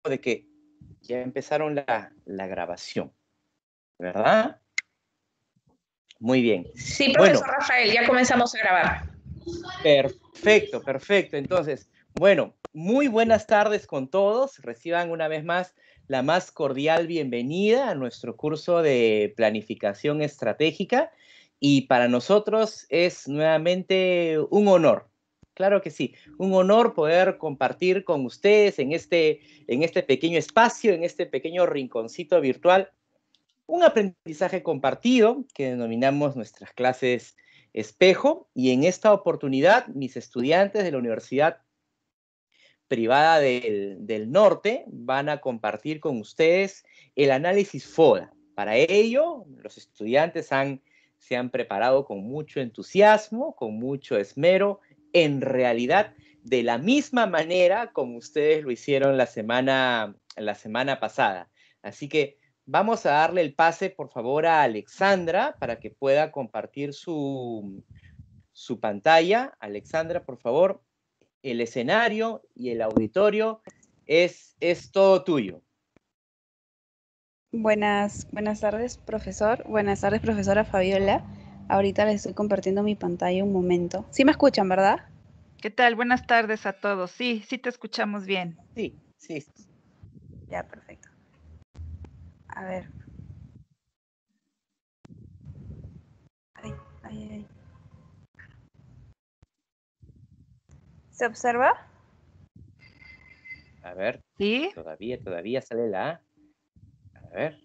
de que ya empezaron la grabación, ¿verdad? Muy bien. Sí, Bueno, profesor Rafael, ya comenzamos a grabar. perfecto, perfecto. Entonces, bueno, muy buenas tardes con todos. Reciban una vez más la más cordial bienvenida a nuestro curso de planificación estratégica. Y para nosotros es nuevamente un honor. Claro que sí, un honor poder compartir con ustedes en este pequeño espacio, en este pequeño rinconcito virtual, un aprendizaje compartido que denominamos nuestras clases espejo, y en esta oportunidad mis estudiantes de la Universidad Privada del Norte van a compartir con ustedes el análisis FODA. Para ello, los estudiantes se han preparado con mucho entusiasmo, con mucho esmero, en realidad de la misma manera como ustedes lo hicieron la semana pasada. Así que vamos a darle el pase, por favor, a Alexandra para que pueda compartir su pantalla. Alexandra, por favor, el escenario y el auditorio es todo tuyo. Buenas tardes, profesor. Buenas tardes, profesora Fabiola. Ahorita les estoy compartiendo mi pantalla un momento. ¿Sí me escuchan, verdad? ¿Qué tal? Buenas tardes a todos. Sí, sí te escuchamos bien. Sí, sí. Ya, perfecto. A ver. Ay. ¿Se observa? A ver. ¿Sí? Todavía sale la A. A ver.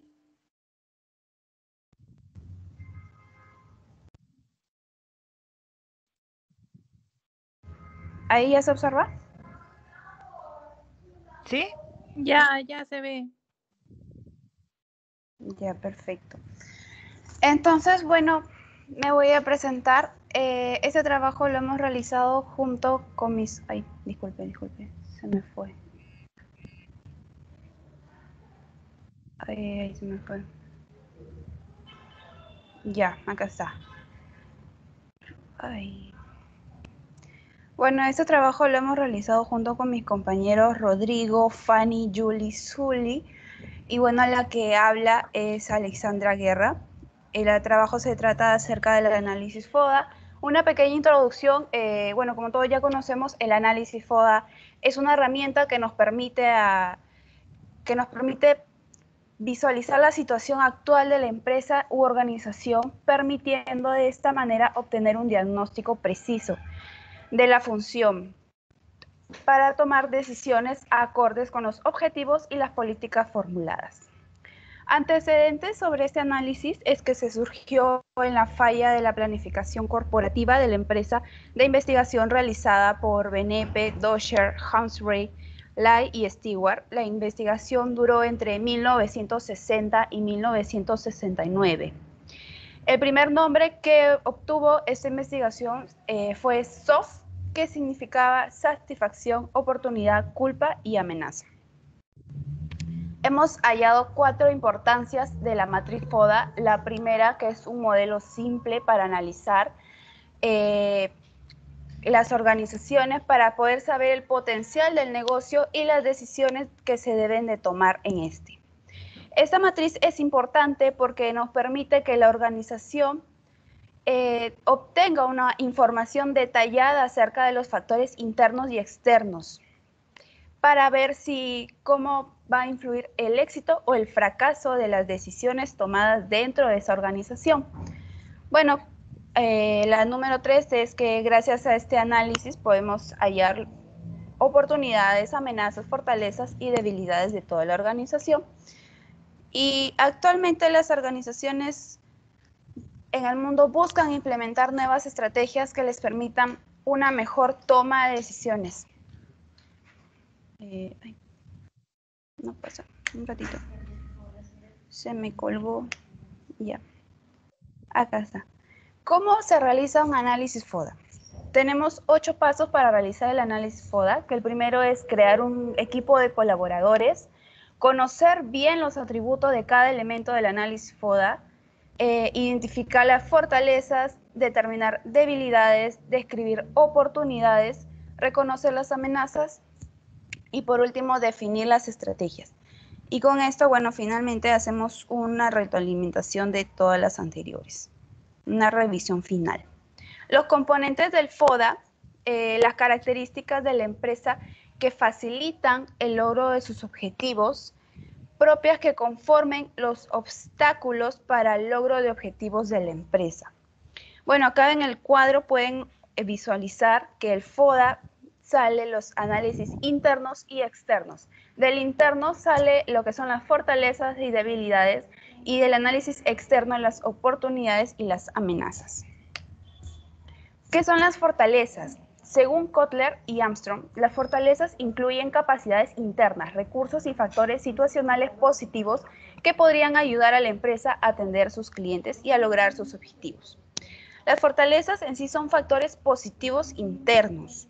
¿Ahí ya se observa? ¿Sí? Ya se ve. Ya, perfecto. Entonces, bueno, me voy a presentar. Este trabajo lo hemos realizado junto con mis... Ay, disculpe, se me fue. Ay, se me fue. Ya, acá está. Ay. Bueno, este trabajo lo hemos realizado junto con mis compañeros Rodrigo, Fanny, Julie, Zuli. Y bueno, la que habla es Alexandra Guerra. El trabajo se trata acerca del análisis FODA. Una pequeña introducción, bueno, como todos ya conocemos, el análisis FODA es una herramienta que nos permite visualizar la situación actual de la empresa u organización, permitiendo de esta manera obtener un diagnóstico preciso de la función para tomar decisiones acordes con los objetivos y las políticas formuladas. Antecedentes sobre este análisis es que se surgió en la falla de la planificación corporativa de la empresa de investigación realizada por Benepe, Dosher, Humphrey, Lai y Stewart. La investigación duró entre 1960 y 1969. El primer nombre que obtuvo esta investigación fue SOF, que significaba satisfacción, oportunidad, culpa y amenaza. Hemos hallado 4 importancias de la matriz FODA. La primera, que es un modelo simple para analizar las organizaciones para poder saber el potencial del negocio y las decisiones que se deben de tomar en este. Esta matriz es importante porque nos permite que la organización obtenga una información detallada acerca de los factores internos y externos para ver cómo va a influir el éxito o el fracaso de las decisiones tomadas dentro de esa organización. Bueno, la número 3 es que gracias a este análisis podemos hallar oportunidades, amenazas, fortalezas y debilidades de toda la organización. Y actualmente las organizaciones en el mundo buscan implementar nuevas estrategias que les permitan una mejor toma de decisiones. No pasa, un ratito. Se me colgó. Ya. Acá está. ¿Cómo se realiza un análisis FODA? Tenemos 8 pasos para realizar el análisis FODA, que el primero es crear un equipo de colaboradores, conocer bien los atributos de cada elemento del análisis FODA, identificar las fortalezas, determinar debilidades, describir oportunidades, reconocer las amenazas Y por último, definir las estrategias. Y con esto, bueno, finalmente hacemos una retroalimentación de todas las anteriores, una revisión final. Los componentes del FODA, las características de la empresa que facilitan el logro de sus objetivos, propias que conformen los obstáculos para el logro de objetivos de la empresa. Bueno, acá en el cuadro pueden visualizar que el FODA sale los análisis internos y externos. Del interno sale lo que son las fortalezas y debilidades, y del análisis externo las oportunidades y las amenazas. ¿Qué son las fortalezas? Según Kotler y Armstrong, las fortalezas incluyen capacidades internas, recursos y factores situacionales positivos que podrían ayudar a la empresa a atender a sus clientes y a lograr sus objetivos. Las fortalezas en sí son factores positivos internos.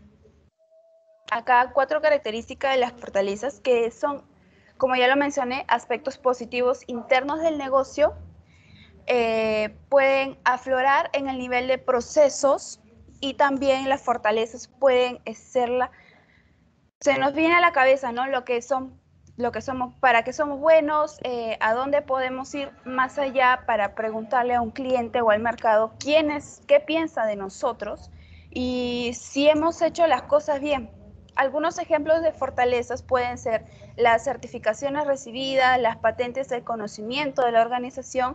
Acá 4 características de las fortalezas que son, como ya lo mencioné, aspectos positivos internos del negocio. Pueden aflorar en el nivel de procesos, y también las fortalezas pueden ser se nos viene a la cabeza, ¿no? Lo que somos, para qué somos buenos, a dónde podemos ir más allá para preguntarle a un cliente o al mercado qué piensa de nosotros y si hemos hecho las cosas bien. Algunos ejemplos de fortalezas pueden ser las certificaciones recibidas, las patentes del conocimiento de la organización.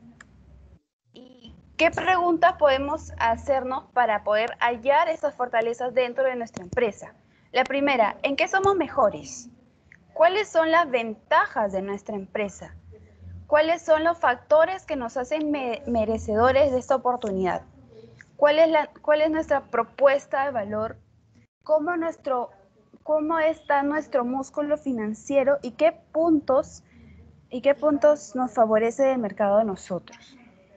¿Y qué preguntas podemos hacernos para poder hallar esas fortalezas dentro de nuestra empresa? La primera, ¿en qué somos mejores? ¿Cuáles son las ventajas de nuestra empresa? ¿Cuáles son los factores que nos hacen merecedores de esta oportunidad? ¿Cuál es nuestra propuesta de valor? ¿Cómo está nuestro músculo financiero y qué puntos nos favorece el mercado de nosotros?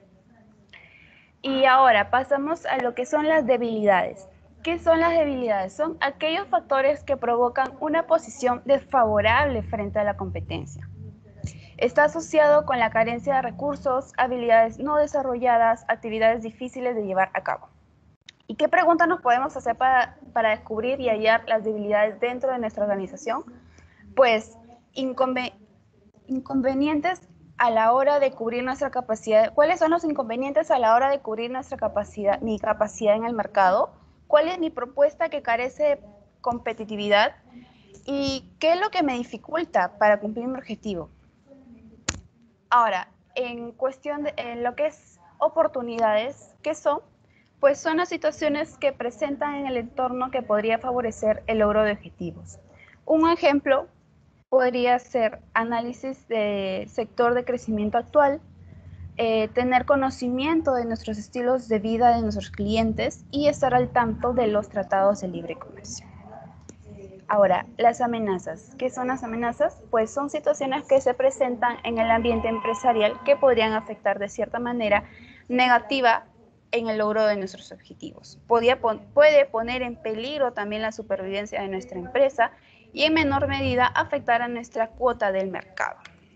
Y ahora pasamos a lo que son las debilidades. ¿Qué son las debilidades? Son aquellos factores que provocan una posición desfavorable frente a la competencia. Está asociado con la carencia de recursos, habilidades no desarrolladas, actividades difíciles de llevar a cabo. ¿Y qué preguntas nos podemos hacer para descubrir y hallar las debilidades dentro de nuestra organización? Pues inconvenientes a la hora de cubrir nuestra capacidad. ¿Cuáles son los inconvenientes a la hora de cubrir mi capacidad en el mercado? ¿Cuál es mi propuesta que carece de competitividad? ¿Y qué es lo que me dificulta para cumplir mi objetivo? Ahora, en lo que es oportunidades, ¿qué son? Pues son las situaciones que presentan en el entorno que podría favorecer el logro de objetivos. Un ejemplo podría ser análisis de sector de crecimiento actual, tener conocimiento de nuestros estilos de vida de nuestros clientes y estar al tanto de los tratados de libre comercio. Ahora, las amenazas. ¿Qué son las amenazas? Pues son situaciones que se presentan en el ambiente empresarial que podrían afectar de cierta manera negativa en el logro de nuestros objetivos. Puede poner en peligro también la supervivencia de nuestra empresa y en menor medida afectar a nuestra cuota del mercado.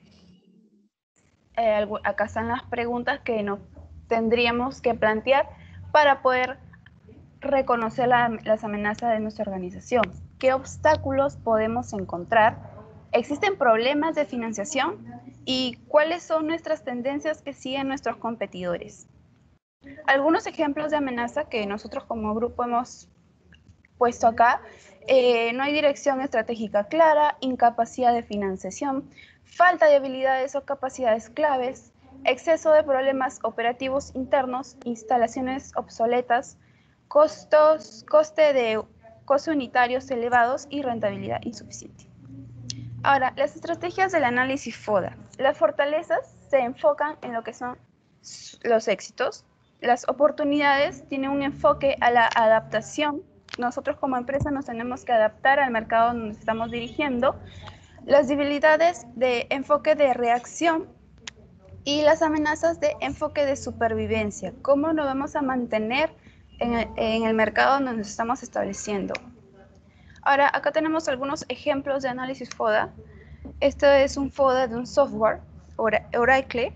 Acá están las preguntas que nos tendríamos que plantear para poder reconocer las amenazas de nuestra organización. ¿Qué obstáculos podemos encontrar? ¿Existen problemas de financiación? ¿Y cuáles son nuestras tendencias que siguen nuestros competidores? Algunos ejemplos de amenaza que nosotros como grupo hemos puesto acá: no hay dirección estratégica clara, incapacidad de financiación, falta de habilidades o capacidades claves, exceso de problemas operativos internos, instalaciones obsoletas, costos unitarios elevados y rentabilidad insuficiente. Ahora, las estrategias del análisis FODA. Las fortalezas se enfocan en lo que son los éxitos. Las oportunidades tienen un enfoque a la adaptación. Nosotros como empresa nos tenemos que adaptar al mercado donde nos estamos dirigiendo. Las debilidades de enfoque de reacción y las amenazas de enfoque de supervivencia. ¿Cómo nos vamos a mantener en el mercado donde nos estamos estableciendo? Ahora, acá tenemos algunos ejemplos de análisis FODA. Esto es un FODA de un software, Oracle.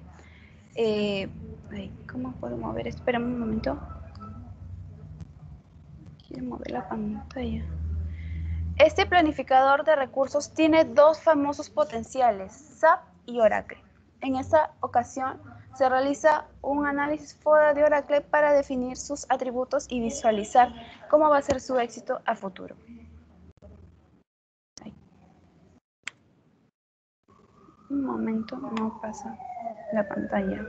¿Cómo puedo mover? Espera un momento. Quiero mover la pantalla. Este planificador de recursos tiene dos famosos potenciales, SAP y Oracle. En esta ocasión se realiza un análisis FODA de Oracle para definir sus atributos y visualizar cómo va a ser su éxito a futuro. Un momento, no pasa la pantalla.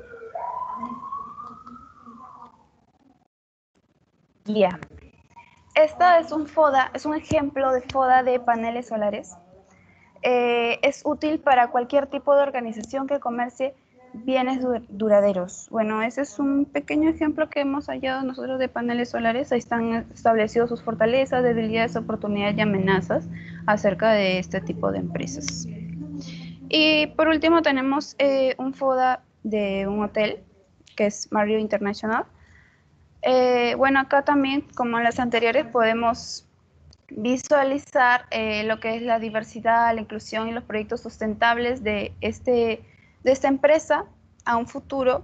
Ya. Esta es un FODA, es un ejemplo de FODA de paneles solares. Es útil para cualquier tipo de organización que comercie bienes duraderos. Bueno, ese es un pequeño ejemplo que hemos hallado nosotros de paneles solares. Ahí están establecidos sus fortalezas, debilidades, oportunidades y amenazas acerca de este tipo de empresas. Y por último tenemos un FODA de un hotel, que es Marriott International. Bueno, acá también, como en las anteriores, podemos visualizar lo que es la diversidad, la inclusión y los proyectos sustentables de esta empresa a un futuro.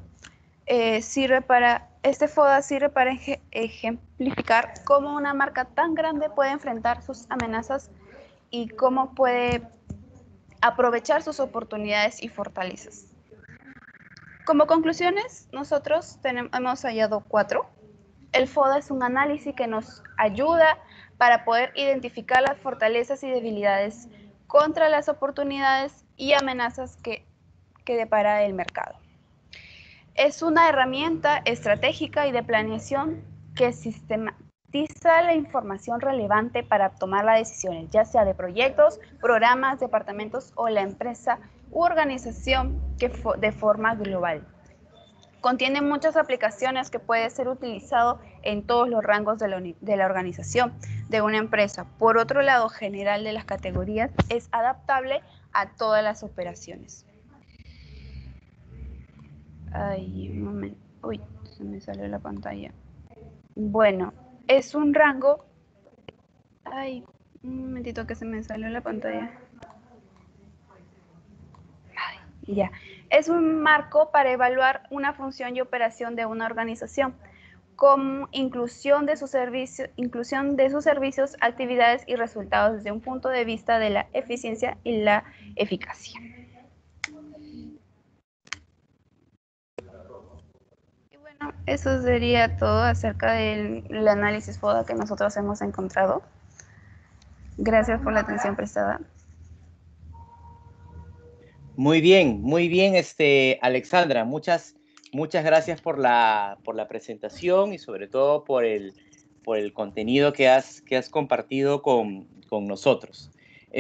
Este FODA sirve para ejemplificar cómo una marca tan grande puede enfrentar sus amenazas y cómo puede aprovechar sus oportunidades y fortalezas. Como conclusiones, nosotros hemos hallado 4. El FODA es un análisis que nos ayuda para poder identificar las fortalezas y debilidades contra las oportunidades y amenazas que depara el mercado. Es una herramienta estratégica y de planeación que sistematiza la información relevante para tomar las decisiones, ya sea de proyectos, programas, departamentos o la empresa u organización de forma global. Contiene muchas aplicaciones que puede ser utilizado en todos los rangos de la organización de una empresa. Por otro lado, general de las categorías, es adaptable a todas las operaciones. Ay, un momento. Uy, se me salió la pantalla. Bueno, es un rango. Ay, un momentito que se me salió la pantalla. Ay, ya. Es un marco para evaluar una función y operación de una organización, con inclusión de sus servicios, actividades y resultados desde un punto de vista de la eficiencia y la eficacia. Y bueno, eso sería todo acerca del análisis FODA que nosotros hemos encontrado. Gracias por la atención prestada. Muy bien, Alexandra. Muchas gracias por la presentación y sobre todo por el contenido que has compartido con nosotros.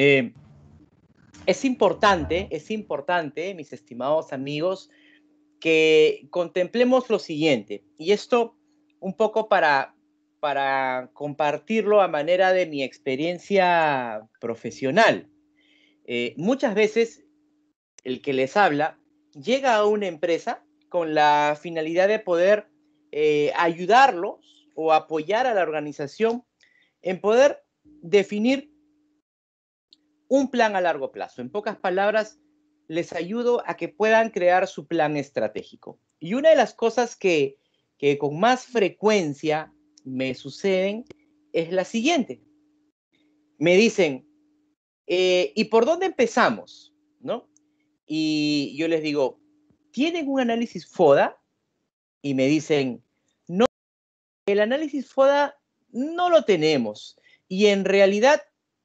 Es importante, mis estimados amigos, que contemplemos lo siguiente, y esto un poco para compartirlo a manera de mi experiencia profesional. Muchas veces el que les habla llega a una empresa con la finalidad de poder ayudarlos o apoyar a la organización en poder definir un plan a largo plazo. En pocas palabras, les ayudo a que puedan crear su plan estratégico. Y una de las cosas que con más frecuencia me suceden es la siguiente. Me dicen, ¿y por dónde empezamos? ¿No? Y yo les digo, ¿tienen un análisis FODA? Y me dicen, no, el análisis FODA no lo tenemos. Y en realidad,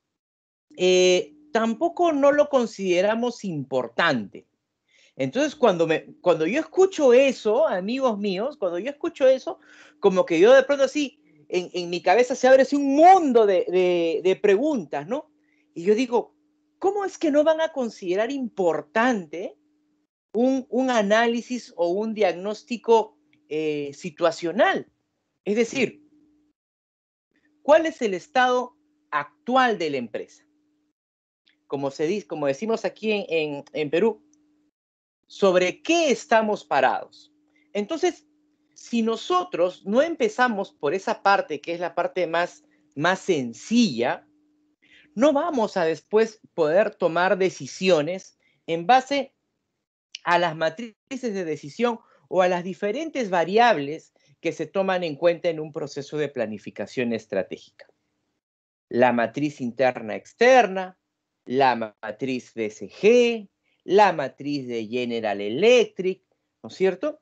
tampoco no lo consideramos importante. Entonces, cuando yo escucho eso, amigos míos, cuando yo escucho eso, como que yo de pronto así, en mi cabeza se abre así un mundo de preguntas, ¿no? Y yo digo, ¿cómo es que no van a considerar importante un análisis o un diagnóstico situacional? Es decir, ¿cuál es el estado actual de la empresa? Como decimos aquí en Perú, ¿sobre qué estamos parados? Entonces, si nosotros no empezamos por esa parte, que es la parte más sencilla, no vamos a después poder tomar decisiones en base a las matrices de decisión o a las diferentes variables que se toman en cuenta en un proceso de planificación estratégica. la matriz interna externa, la matriz BCG, la matriz de General Electric, ¿no es cierto?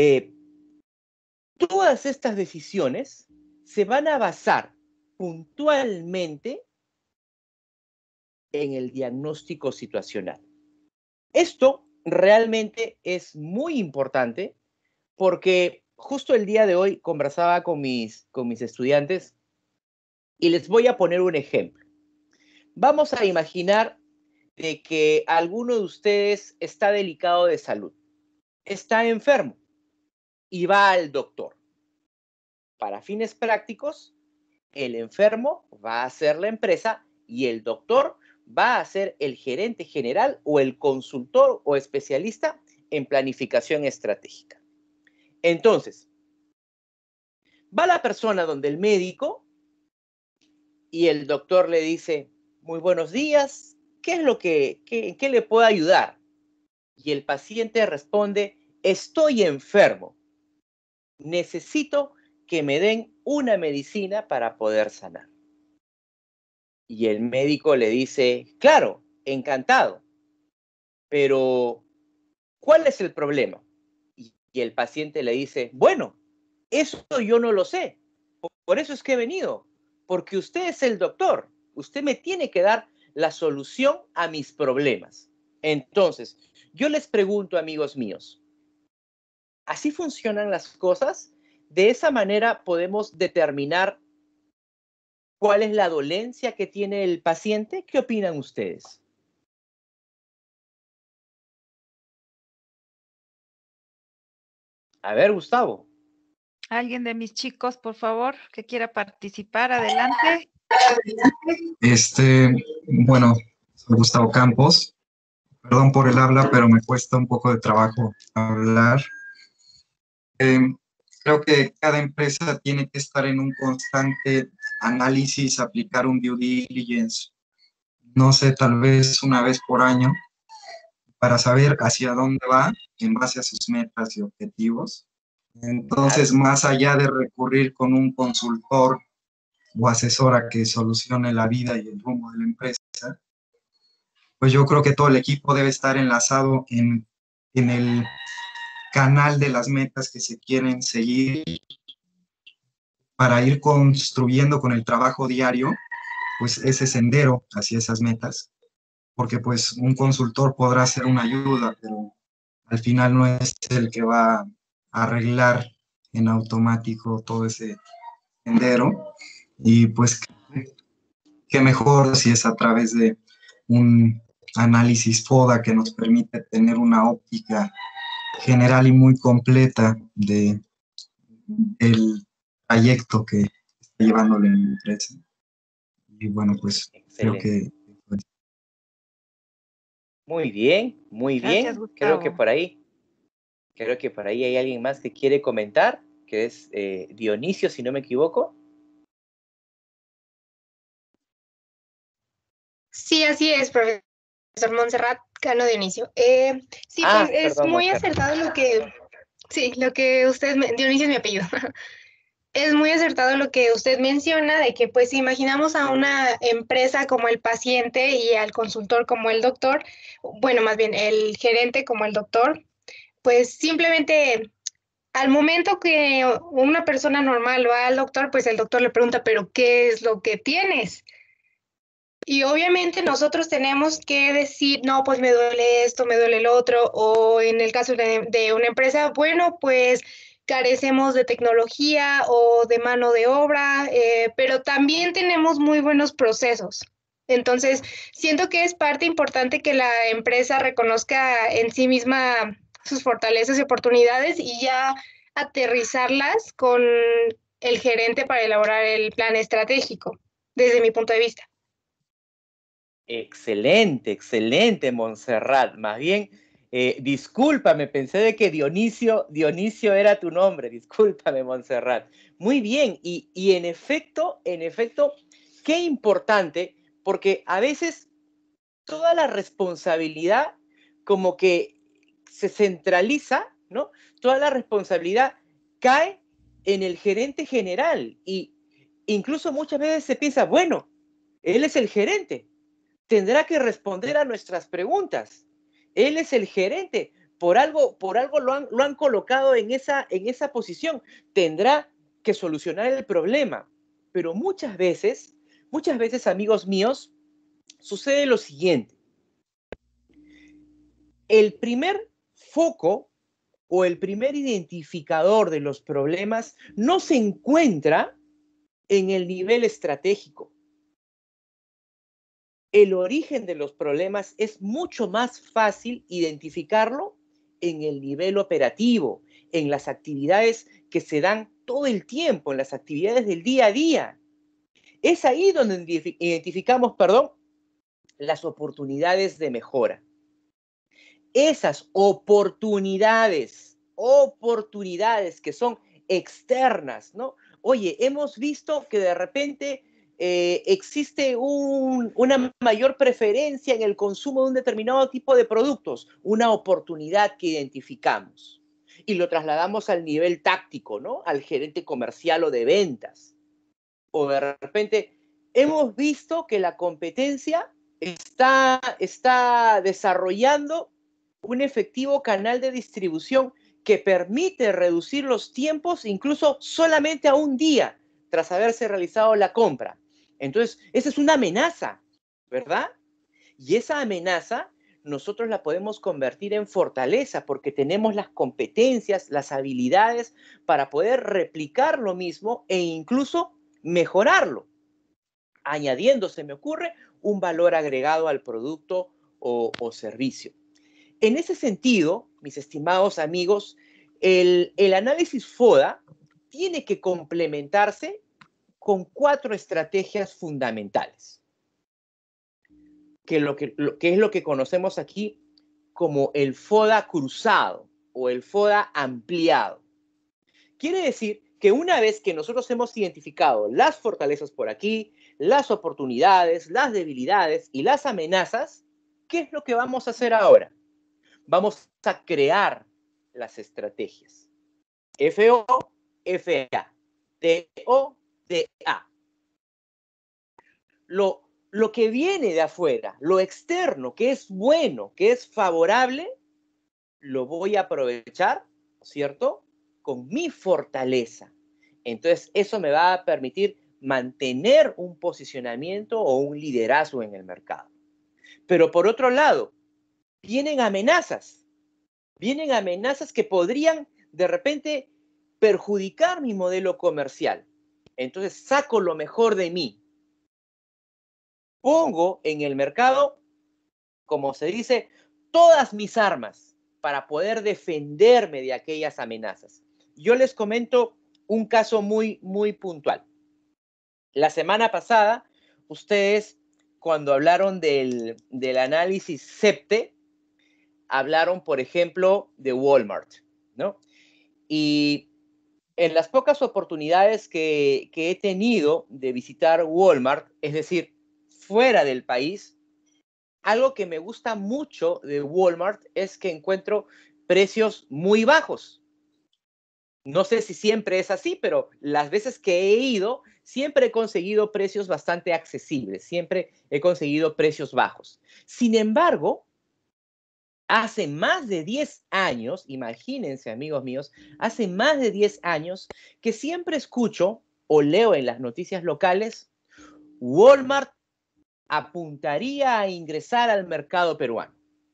Todas estas decisiones se van a basar puntualmente en el diagnóstico situacional. Esto realmente es muy importante porque justo el día de hoy conversaba con mis estudiantes y les voy a poner un ejemplo. Vamos a imaginar de que alguno de ustedes está delicado de salud, está enfermo y va al doctor. Para fines prácticos, el enfermo va a ser la empresa y el doctor va a ser el gerente general o el consultor o especialista en planificación estratégica. Entonces, va la persona donde el médico y el doctor le dice, muy buenos días, ¿en qué le puedo ayudar? Y el paciente responde, estoy enfermo, necesito que me den una medicina para poder sanar. Y el médico le dice, claro, encantado, pero ¿cuál es el problema? Y el paciente le dice, bueno, eso yo no lo sé, por eso es que he venido, porque usted es el doctor, usted me tiene que dar la solución a mis problemas. Entonces, yo les pregunto, amigos míos, ¿así funcionan las cosas? De esa manera podemos determinar cuál es la dolencia que tiene el paciente. ¿Qué opinan ustedes? A ver, Gustavo. ¿Alguien de mis chicos, por favor, que quiera participar? Adelante. Bueno, soy Gustavo Campos. Perdón por el habla, pero me cuesta un poco de trabajo hablar. Creo que cada empresa tiene que estar en un constante análisis, aplicar un due diligence, no sé, tal vez una vez por año, para saber hacia dónde va en base a sus metas y objetivos. Entonces, más allá de recurrir con un consultor o asesora que solucione la vida y el rumbo de la empresa, pues yo creo que todo el equipo debe estar enlazado en el canal de las metas que se quieren seguir para ir construyendo con el trabajo diario, pues ese sendero hacia esas metas, porque pues un consultor podrá ser una ayuda, pero al final no es el que va a arreglar en automático todo ese sendero, y pues qué mejor si es a través de un análisis FODA que nos permite tener una óptica general y muy completa de el trayecto que está llevando la empresa. Y bueno, pues Excelente. creo que... Muy bien, muy Gracias, bien. Gustavo. Creo que por ahí hay alguien más que quiere comentar, que es Dionisio, si no me equivoco. Sí, así es, profesor Montserrat Cano Dionisio. Sí, pues es Perdón, muy Montserrat. acertado lo que usted, Dionisio es mi apellido. Es muy acertado lo que usted menciona de que pues si imaginamos a una empresa como el paciente y al consultor como el doctor, bueno, más bien el gerente como el doctor, pues simplemente al momento que una persona normal va al doctor, pues el doctor le pregunta, pero ¿qué es lo que tienes? Y obviamente nosotros tenemos que decir, no, pues me duele esto, me duele el otro, o en el caso de una empresa, bueno, pues carecemos de tecnología o de mano de obra, pero también tenemos muy buenos procesos. Entonces, siento que es parte importante que la empresa reconozca en sí misma sus fortalezas y oportunidades y ya aterrizarlas con el gerente para elaborar el plan estratégico, desde mi punto de vista. Excelente, excelente, Montserrat. Más bien, discúlpame, pensé de que Dionisio era tu nombre. Discúlpame, Montserrat. Muy bien, y en efecto, qué importante, porque a veces toda la responsabilidad como que se centraliza, ¿no? Toda la responsabilidad cae en el gerente general y incluso muchas veces se piensa, bueno, Él es el gerente. Tendrá que responder a nuestras preguntas. Él es el gerente. Por algo lo han colocado en esa posición. Tendrá que solucionar el problema. Pero muchas veces, amigos míos, sucede lo siguiente. El primer foco o el primer identificador de los problemas no se encuentra en el nivel estratégico. El origen de los problemas es mucho más fácil identificarlo en el nivel operativo, en las actividades que se dan todo el tiempo, en las actividades del día a día. Es ahí donde identificamos, las oportunidades de mejora. Esas oportunidades que son externas, ¿no? Oye, hemos visto que de repente existe una mayor preferencia en el consumo de un determinado tipo de productos, una oportunidad que identificamos y lo trasladamos al nivel táctico, ¿no? Al gerente comercial o de ventas. O de repente hemos visto que la competencia está desarrollando un efectivo canal de distribución que permite reducir los tiempos incluso solamente a un día tras haberse realizado la compra. Entonces, esa es una amenaza, ¿verdad? Y esa amenaza nosotros la podemos convertir en fortaleza porque tenemos las competencias, las habilidades para poder replicar lo mismo e incluso mejorarlo, añadiendo, se me ocurre, un valor agregado al producto o servicio. En ese sentido, mis estimados amigos, el análisis FODA tiene que complementarse con 4 estrategias fundamentales, que es lo que conocemos aquí como el FODA cruzado o el FODA ampliado. Quiere decir que una vez que nosotros hemos identificado las fortalezas por aquí, las oportunidades, las debilidades y las amenazas, ¿qué es lo que vamos a hacer ahora? Vamos a crear las estrategias. FO, FA, TO, TA. Lo que viene de afuera, lo externo, que es bueno, que es favorable, lo voy a aprovechar, ¿cierto? Con mi fortaleza. Entonces, eso me va a permitir mantener un posicionamiento o un liderazgo en el mercado. Pero por otro lado, vienen amenazas que podrían de repente perjudicar mi modelo comercial. Entonces, saco lo mejor de mí. Pongo en el mercado, como se dice, todas mis armas para poder defenderme de aquellas amenazas. Yo les comento un caso muy, muy puntual. La semana pasada, ustedes, cuando hablaron del análisis CEPTE, hablaron, por ejemplo, de Walmart, ¿no? Y en las pocas oportunidades que he tenido de visitar Walmart, es decir, fuera del país, algo que me gusta mucho de Walmart es que encuentro precios muy bajos. No sé si siempre es así, pero las veces que he ido, siempre he conseguido precios bastante accesibles, siempre he conseguido precios bajos. Sin embargo, hace más de 10 años, imagínense, amigos míos, hace más de 10 años que siempre escucho o leo en las noticias locales, Walmart apuntaría a ingresar al mercado peruano.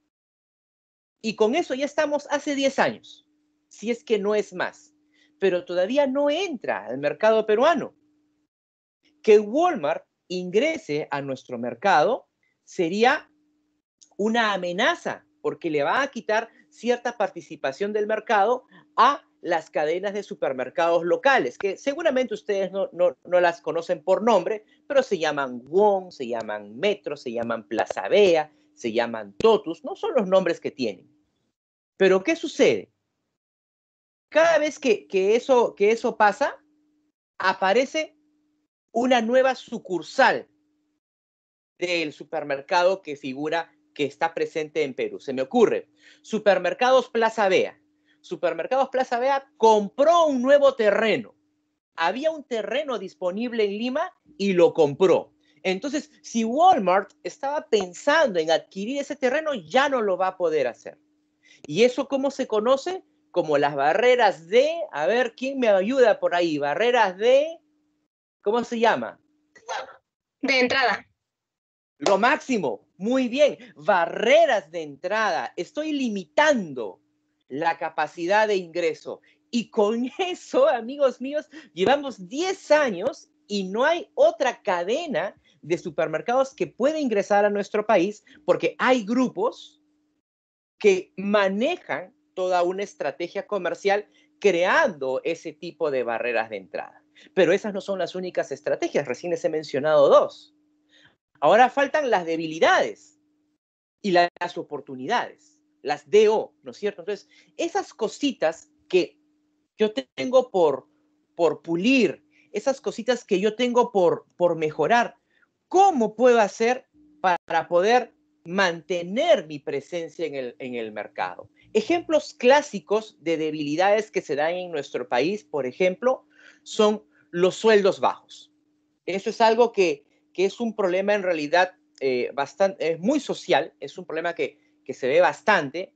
Y con eso ya estamos hace 10 años, si es que no es más, pero todavía no entra al mercado peruano. Que Walmart ingrese a nuestro mercado sería una amenaza, porque le va a quitar cierta participación del mercado a las cadenas de supermercados locales, que seguramente ustedes no las conocen por nombre, pero se llaman Wong, se llaman Metro, se llaman Plaza Vea, se llaman Totus, no son los nombres que tienen. Pero ¿qué sucede? Cada vez que eso pasa, aparece una nueva sucursal del supermercado que figura que está presente en Perú. Se me ocurre, Supermercados Plaza Vea. Supermercados Plaza Vea compró un nuevo terreno. Había un terreno disponible en Lima y lo compró. Entonces, si Walmart estaba pensando en adquirir ese terreno, ya no lo va a poder hacer. ¿Y eso cómo se conoce? Como las barreras de, a ver, ¿quién me ayuda por ahí? Barreras de, ¿cómo se llama? De entrada. Lo máximo, muy bien, barreras de entrada. Estoy limitando la capacidad de ingreso. Y con eso, amigos míos, llevamos 10 años y no hay otra cadena de supermercados que pueda ingresar a nuestro país porque hay grupos que manejan toda una estrategia comercial creando ese tipo de barreras de entrada. Pero esas no son las únicas estrategias, recién les he mencionado dos. Ahora faltan las debilidades y las oportunidades, las DO, ¿no es cierto? Entonces, esas cositas que yo tengo por pulir, esas cositas que yo tengo por mejorar, ¿cómo puedo hacer para poder mantener mi presencia en el mercado? Ejemplos clásicos de debilidades que se dan en nuestro país, por ejemplo, son los sueldos bajos. Eso es algo que es un problema en realidad bastante, es muy social, es un problema que se ve bastante,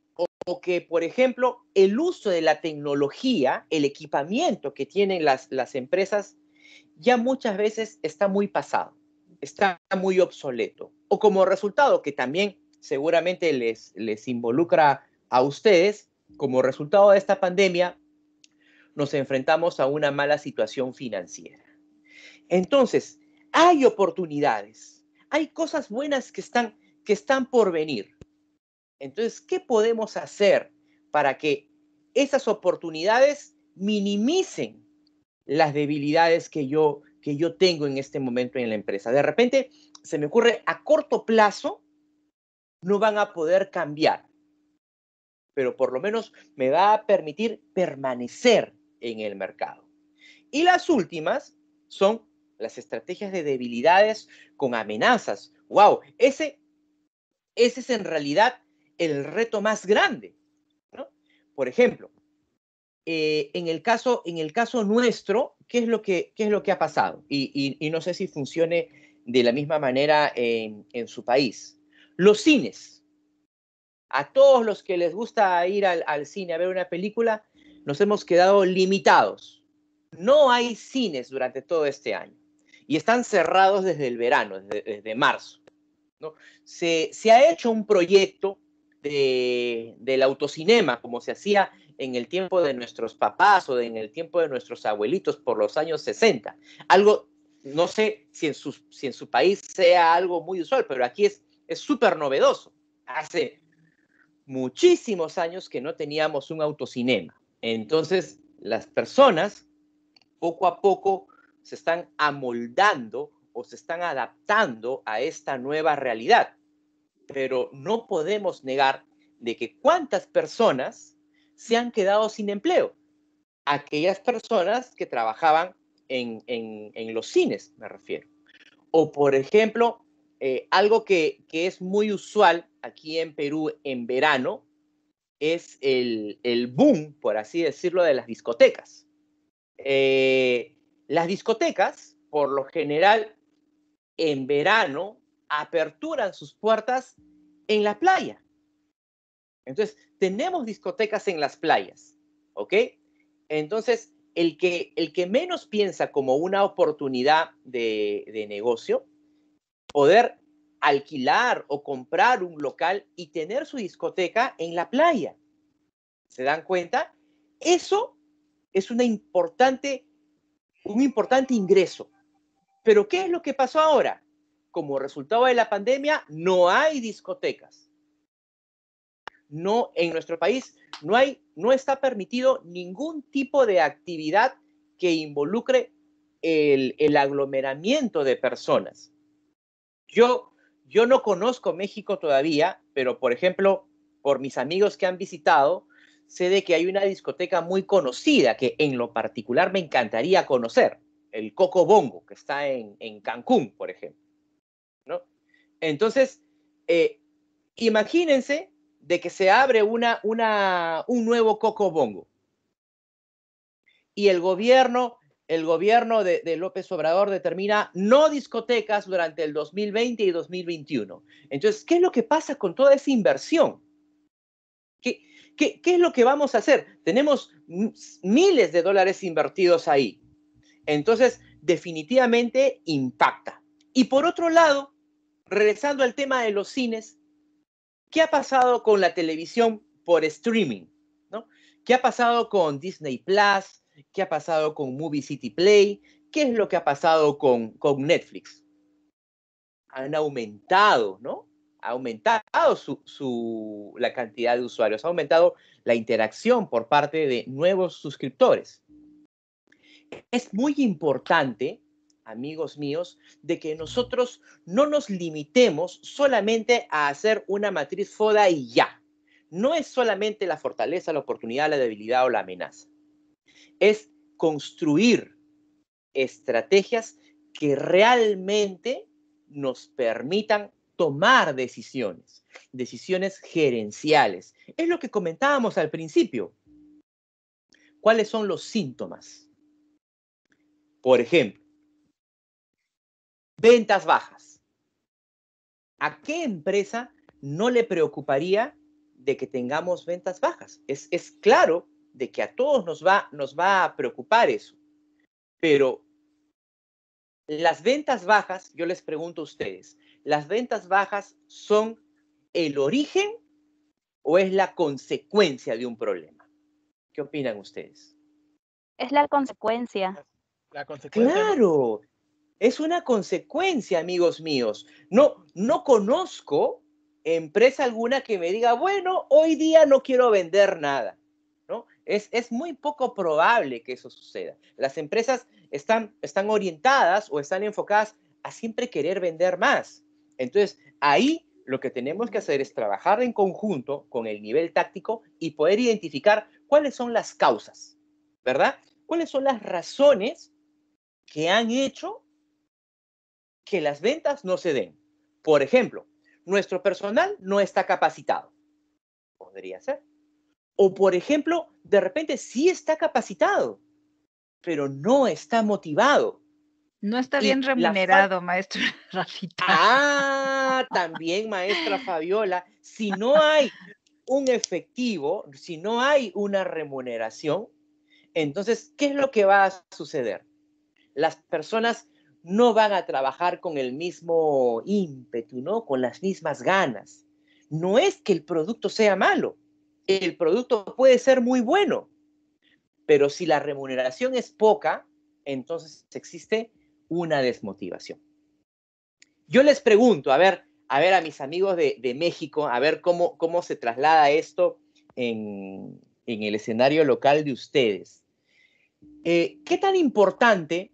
o que, por ejemplo, el uso de la tecnología, el equipamiento que tienen las empresas, ya muchas veces está muy pasado, está muy obsoleto. O como resultado, que también seguramente les involucra a ustedes, como resultado de esta pandemia, nos enfrentamos a una mala situación financiera. Entonces, hay oportunidades, hay cosas buenas que están por venir. Entonces, ¿qué podemos hacer para que esas oportunidades minimicen las debilidades que yo tengo en este momento en la empresa? De repente, se me ocurre, a corto plazo, no van a poder cambiar, pero por lo menos me va a permitir permanecer en el mercado. Y las últimas son las estrategias de debilidades con amenazas. ¡Wow! Ese es en realidad el reto más grande, ¿no? Por ejemplo, en el caso nuestro, ¿qué es lo que ha pasado? Y no sé si funcione de la misma manera en su país. Los cines. A todos los que les gusta ir al cine a ver una película, nos hemos quedado limitados. No hay cines durante todo este año y están cerrados desde el verano, desde marzo, ¿no? Se ha hecho un proyecto del autocinema, como se hacía en el tiempo de nuestros papás o en el tiempo de nuestros abuelitos por los años 60. Algo, no sé si en su país sea algo muy usual, pero aquí es súper novedoso. Hace muchísimos años que no teníamos un autocinema. Entonces, las personas poco a poco se están amoldando o se están adaptando a esta nueva realidad. Pero no podemos negar de que cuántas personas se han quedado sin empleo. Aquellas personas que trabajaban en los cines, me refiero. O, por ejemplo, algo que es muy usual aquí en Perú en verano es el boom, por así decirlo, de las discotecas. Las discotecas, por lo general, en verano, aperturan sus puertas en la playa. Entonces, tenemos discotecas en las playas, ¿ok? Entonces, el que menos piensa como una oportunidad de negocio, poder alquilar o comprar un local y tener su discoteca en la playa. ¿Se dan cuenta? Eso es un importante ingreso. Pero ¿qué es lo que pasó ahora? Como resultado de la pandemia, no hay discotecas. No, en nuestro país no está permitido ningún tipo de actividad que involucre el aglomeramiento de personas. Yo no conozco México todavía, pero por ejemplo, por mis amigos que han visitado, sé de que hay una discoteca muy conocida que en lo particular me encantaría conocer, el Coco Bongo, que está en Cancún, por ejemplo, ¿no? Entonces, imagínense de que se abre un nuevo Coco Bongo y el gobierno el gobierno de López Obrador determina no discotecas durante el 2020 y 2021. Entonces, ¿qué es lo que pasa con toda esa inversión? ¿Qué es lo que vamos a hacer? Tenemos miles de dólares invertidos ahí. Entonces, definitivamente impacta. Y por otro lado, regresando al tema de los cines, ¿qué ha pasado con la televisión por streaming? ¿No? ¿Qué ha pasado con Disney Plus? ¿Qué ha pasado con Movie City Play? ¿Qué es lo que ha pasado con Netflix? Han aumentado, ¿no? Ha aumentado la cantidad de usuarios, ha aumentado la interacción por parte de nuevos suscriptores. Es muy importante, amigos míos, de que nosotros no nos limitemos solamente a hacer una matriz FODA y ya. No es solamente la fortaleza, la oportunidad, la debilidad o la amenaza. Es construir estrategias que realmente nos permitan tomar decisiones gerenciales. Es lo que comentábamos al principio. ¿Cuáles son los síntomas? Por ejemplo, ventas bajas. ¿A qué empresa no le preocuparía de que tengamos ventas bajas? Es claro de que a todos nos va a preocupar eso. Pero las ventas bajas, yo les pregunto a ustedes, ¿las ventas bajas son el origen o es la consecuencia de un problema? ¿Qué opinan ustedes? Es la consecuencia. La consecuencia. Claro, es una consecuencia, amigos míos. No conozco empresa alguna que me diga, bueno, hoy día no quiero vender nada, ¿no? Es muy poco probable que eso suceda. Las empresas están orientadas o están enfocadas a siempre querer vender más. Entonces, ahí lo que tenemos que hacer es trabajar en conjunto con el nivel táctico y poder identificar cuáles son las causas, ¿verdad? ¿Cuáles son las razones que han hecho que las ventas no se den? Por ejemplo, nuestro personal no está capacitado. Podría ser. O, por ejemplo, de repente sí está capacitado, pero no está motivado. No está bien remunerado, maestro Rafita. Ah, también, maestra Fabiola. Si no hay un efectivo, si no hay una remuneración, entonces, ¿qué es lo que va a suceder? Las personas no van a trabajar con el mismo ímpetu, ¿no? Con las mismas ganas. No es que el producto sea malo. El producto puede ser muy bueno, pero si la remuneración es poca, entonces existe una desmotivación. Yo les pregunto, a ver a mis amigos de México, a ver cómo se traslada esto en el escenario local de ustedes. ¿Qué tan importante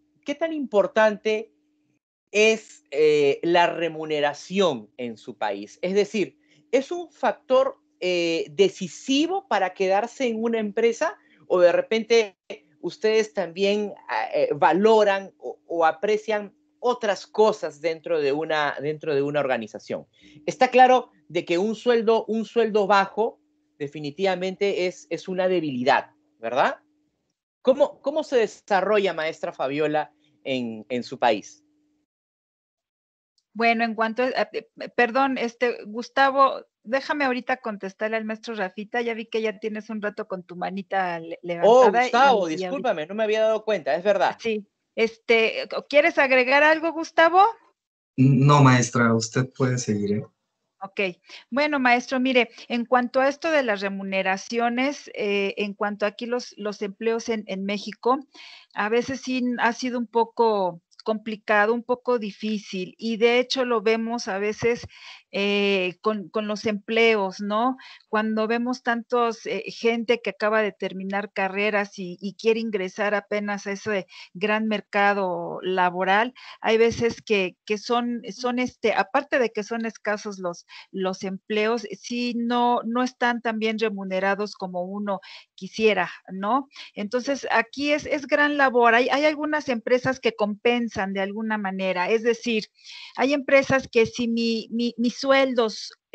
es la remuneración en su país? Es decir, ¿es un factor decisivo para quedarse en una empresa o de repente ustedes también valoran o aprecian otras cosas dentro de una organización? Está claro de que un sueldo bajo definitivamente es una debilidad, ¿verdad? ¿Cómo se desarrolla, maestra Fabiola, en su país? Bueno, en cuanto a, perdón, Gustavo, déjame ahorita contestarle al maestro Rafita, ya vi que ya tienes un rato con tu manita levantada. Oh, Gustavo, discúlpame, no me había dado cuenta, es verdad. Sí, ¿quieres agregar algo, Gustavo? No, maestra, usted puede seguir, ¿eh? Ok, bueno, maestro, mire, en cuanto a esto de las remuneraciones, en cuanto a aquí los empleos en México, a veces sí ha sido un poco complicado, un poco difícil, y de hecho lo vemos a veces con los empleos, ¿no? Cuando vemos tantos gente que acaba de terminar carreras y quiere ingresar apenas a ese gran mercado laboral, hay veces que son aparte de que son escasos los empleos, sí no están tan bien remunerados como uno quisiera, ¿no? Entonces, aquí es gran labor. Hay algunas empresas que compensan de alguna manera, es decir, hay empresas que si mis sueldos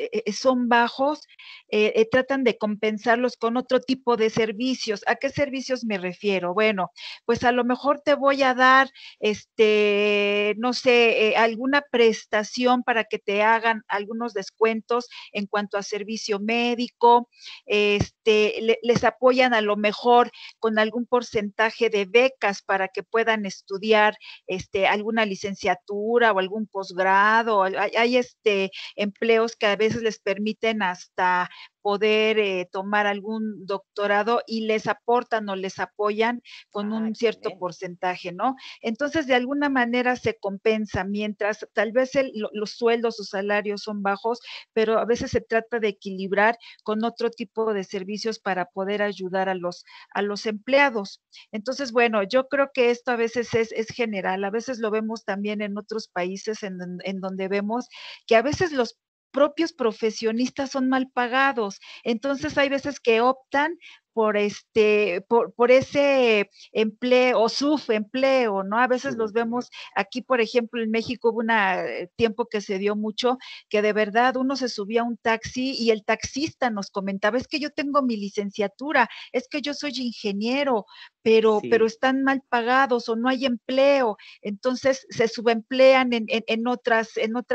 son bajos, tratan de compensarlos con otro tipo de servicios. ¿A qué servicios me refiero? Bueno, pues a lo mejor te voy a dar, no sé, alguna prestación para que te hagan algunos descuentos en cuanto a servicio médico, les apoyan a lo mejor con algún porcentaje de becas para que puedan estudiar alguna licenciatura o algún posgrado. Hay empleos que a veces les permiten hasta poder tomar algún doctorado y les aportan o les apoyan con un cierto porcentaje, ¿no? Entonces, de alguna manera se compensa, mientras tal vez los sueldos o salarios son bajos, pero a veces se trata de equilibrar con otro tipo de servicios para poder ayudar a los empleados. Entonces, bueno, yo creo que esto a veces es general, a veces lo vemos también en otros países en donde vemos que a veces los propios profesionistas son mal pagados. Entonces hay veces que optan por por ese empleo o subempleo, ¿no? A veces los vemos aquí, por ejemplo, en México hubo un tiempo que se dio mucho que de verdad uno se subía a un taxi y el taxista nos comentaba, es que yo tengo mi licenciatura, es que yo soy ingeniero, pero están mal pagados o no hay empleo, entonces se subemplean en otras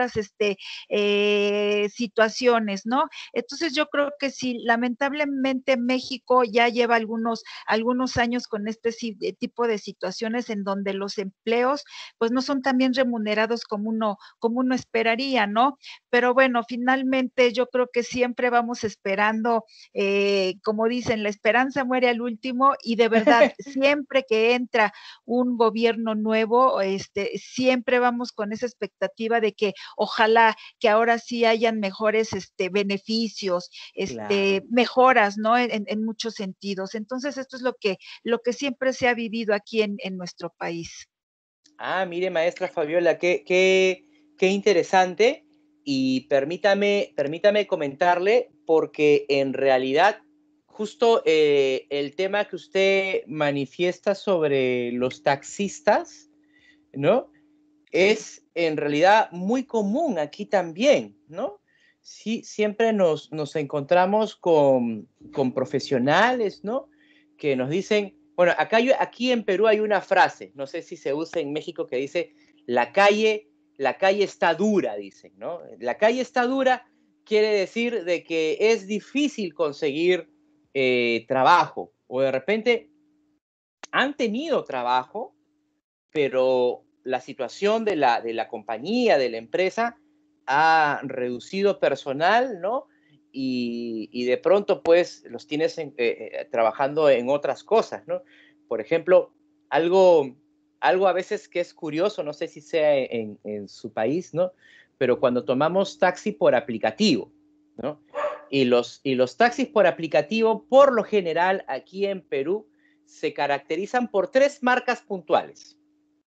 situaciones, ¿no? Entonces yo creo que sí, lamentablemente México ya lleva algunos años con tipo de situaciones en donde los empleos pues no son tan bien remunerados como uno esperaría, ¿no? Pero bueno, finalmente yo creo que siempre vamos esperando, como dicen, la esperanza muere al último y de verdad, siempre que entra un gobierno nuevo, siempre vamos con esa expectativa de que ojalá que ahora sí hayan mejores beneficios, mejoras, ¿no? En muchos sentidos. Entonces, esto es lo que siempre se ha vivido aquí en nuestro país. Ah, mire, maestra Fabiola, qué interesante. Y permítame comentarle, porque en realidad, justo el tema que usted manifiesta sobre los taxistas, ¿no? Es en realidad muy común aquí también, ¿no? Sí, siempre nos encontramos con profesionales, ¿no? Que nos dicen, bueno, aquí en Perú hay una frase, no sé si se usa en México, que dice, la calle está dura, dicen, ¿no? La calle está dura quiere decir de que es difícil conseguir trabajo, o de repente han tenido trabajo, pero la situación de la compañía, de la empresa, ha reducido personal, ¿no? Y de pronto, pues, los tienes trabajando en otras cosas, ¿no? Por ejemplo, algo a veces que es curioso, no sé si sea en su país, ¿no? Pero cuando tomamos taxi por aplicativo, ¿no? Y los taxis por aplicativo, por lo general, aquí en Perú, se caracterizan por 3 marcas puntuales.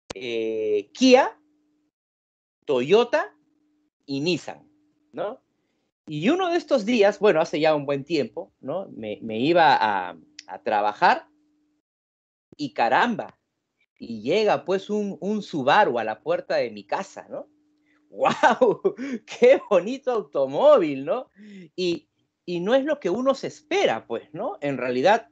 Kia, Toyota y Nissan, ¿no? Y uno de estos días, bueno, hace ya un buen tiempo, ¿no? Me iba a trabajar y caramba, y llega pues un Subaru a la puerta de mi casa, ¿no? ¡Wow! ¡Qué bonito automóvil!, ¿no? Y no es lo que uno se espera, pues, ¿no? En realidad,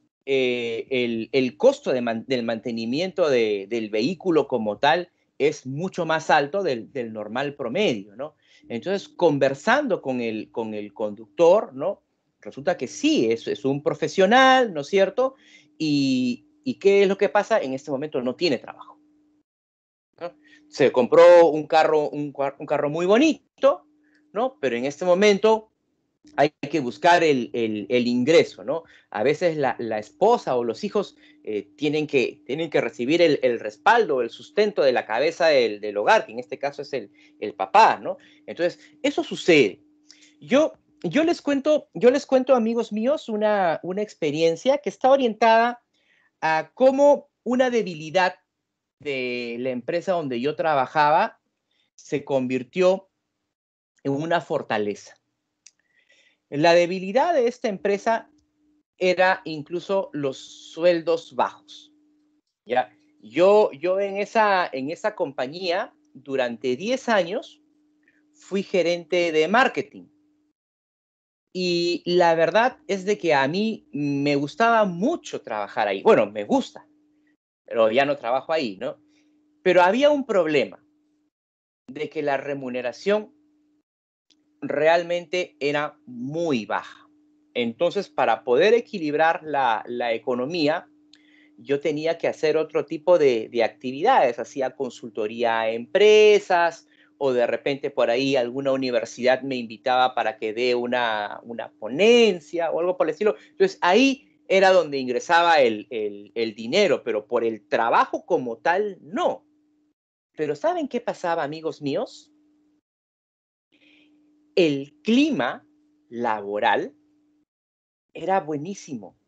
el costo del mantenimiento del vehículo como tal es mucho más alto del normal promedio, ¿no? Entonces, conversando con el conductor, ¿no? Resulta que sí, es un profesional, ¿no es cierto? ¿Y qué es lo que pasa? En este momento no tiene trabajo, ¿no? Se compró un carro muy bonito, ¿no? Pero en este momento hay que buscar el ingreso, ¿no? A veces la esposa o los hijos tienen que recibir el respaldo, el sustento de la cabeza del hogar, que en este caso es el papá, ¿no? Entonces, eso sucede. Yo les cuento, amigos míos, una experiencia que está orientada a cómo una debilidad de la empresa donde yo trabajaba se convirtió en una fortaleza. La debilidad de esta empresa era incluso los sueldos bajos, ¿ya? Yo en esa compañía, durante 10 años, fui gerente de marketing, Y la verdad es de que a mí me gustaba mucho trabajar ahí. Bueno, me gusta, pero ya no trabajo ahí, ¿no? Pero había un problema de que la remuneración realmente era muy baja. Entonces, para poder equilibrar la economía, yo tenía que hacer otro tipo de actividades. Hacía consultoría a empresas o de repente por ahí alguna universidad me invitaba para que dé una ponencia o algo por el estilo. Entonces, ahí era donde ingresaba el dinero, pero por el trabajo como tal, no. Pero ¿saben qué pasaba, amigos míos? El clima laboral era buenísimo.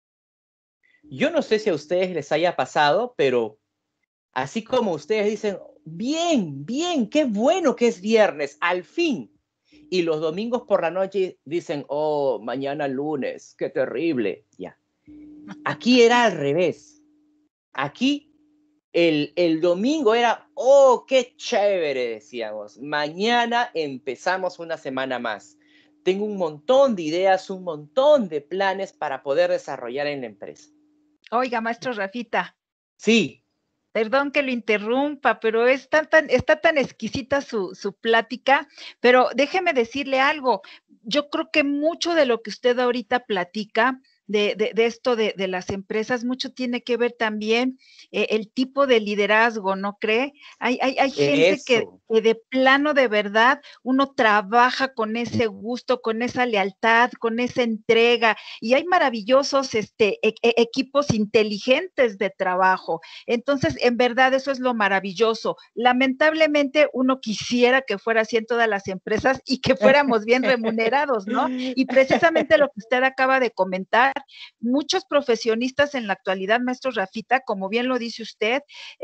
Yo no sé si a ustedes les haya pasado, pero así como ustedes dicen, bien, bien, qué bueno que es viernes, al fin. Y los domingos por la noche dicen, oh, mañana lunes, qué terrible. Ya. Aquí era al revés. Aquí el domingo era, oh, qué chévere, decíamos. Mañana empezamos una semana más. Tengo un montón de ideas, un montón de planes para poder desarrollar en la empresa. Oiga, maestro Rafita, Sí. perdón que lo interrumpa, pero está tan exquisita su plática, pero déjeme decirle algo. Yo creo que mucho de lo que usted ahorita platica, de esto de las empresas, mucho tiene que ver también el tipo de liderazgo, ¿no cree? Hay gente que Eso. de plano de verdad uno trabaja con ese gusto, con esa lealtad, con esa entrega, y hay maravillosos equipos inteligentes de trabajo. Entonces, en verdad, eso es lo maravilloso. Lamentablemente, uno quisiera que fuera así en todas las empresas y que fuéramos bien remunerados, ¿no? Y precisamente lo que usted acaba de comentar, muchos profesionistas en la actualidad, maestro Rafita, como bien lo dice usted,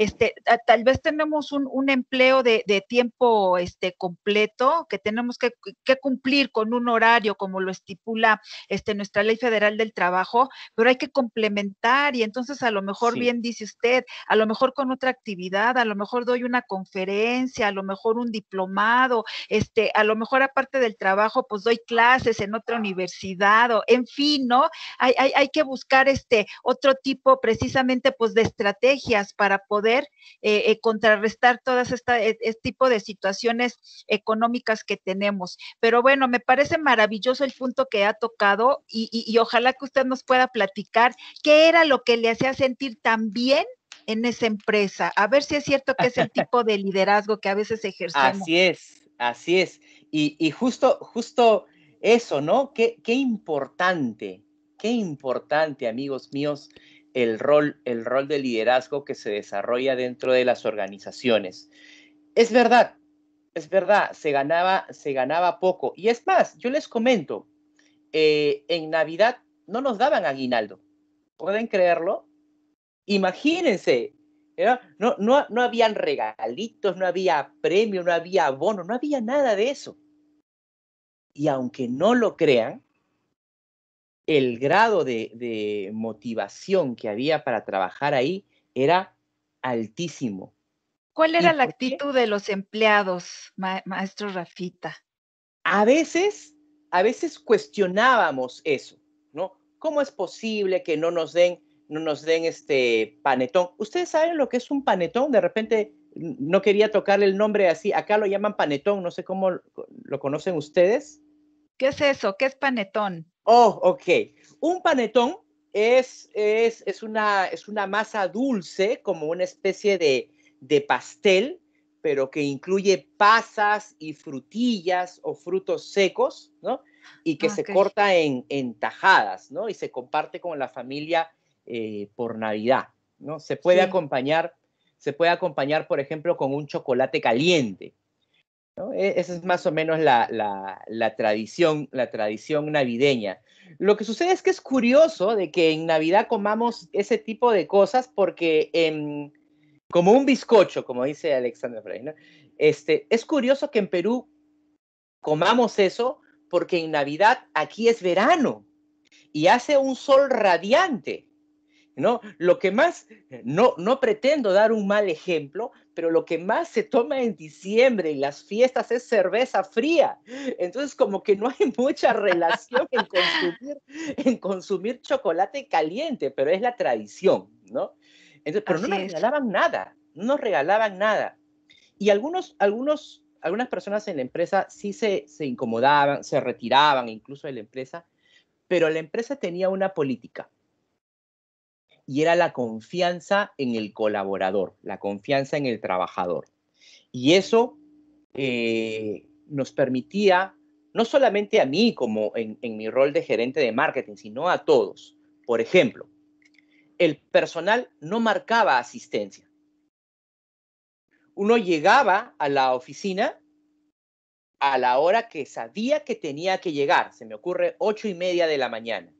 tal vez tenemos un empleo de tiempo completo, que tenemos que cumplir con un horario como lo estipula nuestra Ley Federal del Trabajo, pero hay que complementar y entonces a lo mejor, Sí. bien dice usted, a lo mejor con otra actividad, a lo mejor doy una conferencia, a lo mejor un diplomado, a lo mejor aparte del trabajo, pues doy clases en otra universidad, o en fin, ¿no? Hay que buscar otro tipo precisamente pues de estrategias para poder contrarrestar todas este tipo de situaciones económicas que tenemos. Pero bueno, me parece maravilloso el punto que ha tocado y ojalá que usted nos pueda platicar qué era lo que le hacía sentir tan bien en esa empresa. A ver si es cierto que es el tipo de liderazgo que a veces ejercemos. Así es, así es. Y justo eso, ¿no? Qué importante, amigos míos, el rol de liderazgo que se desarrolla dentro de las organizaciones. Es verdad, se ganaba poco. Y es más, yo les comento, en Navidad no nos daban aguinaldo. ¿Pueden creerlo? Imagínense, no habían regalitos, no había premio, no había bono, no había nada de eso. Y aunque no lo crean, el grado de motivación que había para trabajar ahí era altísimo. ¿Cuál ¿Y era la por qué? actitud de los empleados, maestro Rafita? A veces cuestionábamos eso, ¿no? ¿Cómo es posible que no nos den panetón? ¿Ustedes saben lo que es un panetón? De repente no quería tocarle el nombre así. Acá lo llaman panetón, no sé cómo lo conocen ustedes. ¿Qué es eso? ¿Qué es panetón? Oh, ok. Un panetón es una masa dulce, como una especie de pastel, pero que incluye pasas y frutillas o frutos secos, ¿no? Y que se Ok. corta en tajadas, ¿no? Y se comparte con la familia por Navidad, ¿no? Se puede Sí. acompañar, por ejemplo, con un chocolate caliente, ¿no? Esa es más o menos la tradición navideña. Lo que sucede es que es curioso de que en Navidad comamos ese tipo de cosas porque como un bizcocho, como dice Alexander Frey, ¿no? Es curioso que en Perú comamos eso porque en Navidad aquí es verano y hace un sol radiante. ¿no? Lo que más, no pretendo dar un mal ejemplo, pero lo que más se toma en diciembre en las fiestas es cerveza fría. Entonces, como que no hay mucha relación en consumir chocolate caliente, pero es la tradición, ¿no? Entonces, pero no Así nos es. regalaban nada, no nos regalaban nada. Y algunas personas en la empresa sí se incomodaban, se retiraban incluso de la empresa, pero la empresa tenía una política y era la confianza en el colaborador, la confianza en el trabajador. Y eso nos permitía, no solamente a mí como en mi rol de gerente de marketing, sino a todos. Por ejemplo, el personal no marcaba asistencia. Uno llegaba a la oficina a la hora que sabía que tenía que llegar. Se me ocurre 8:30 de la mañana.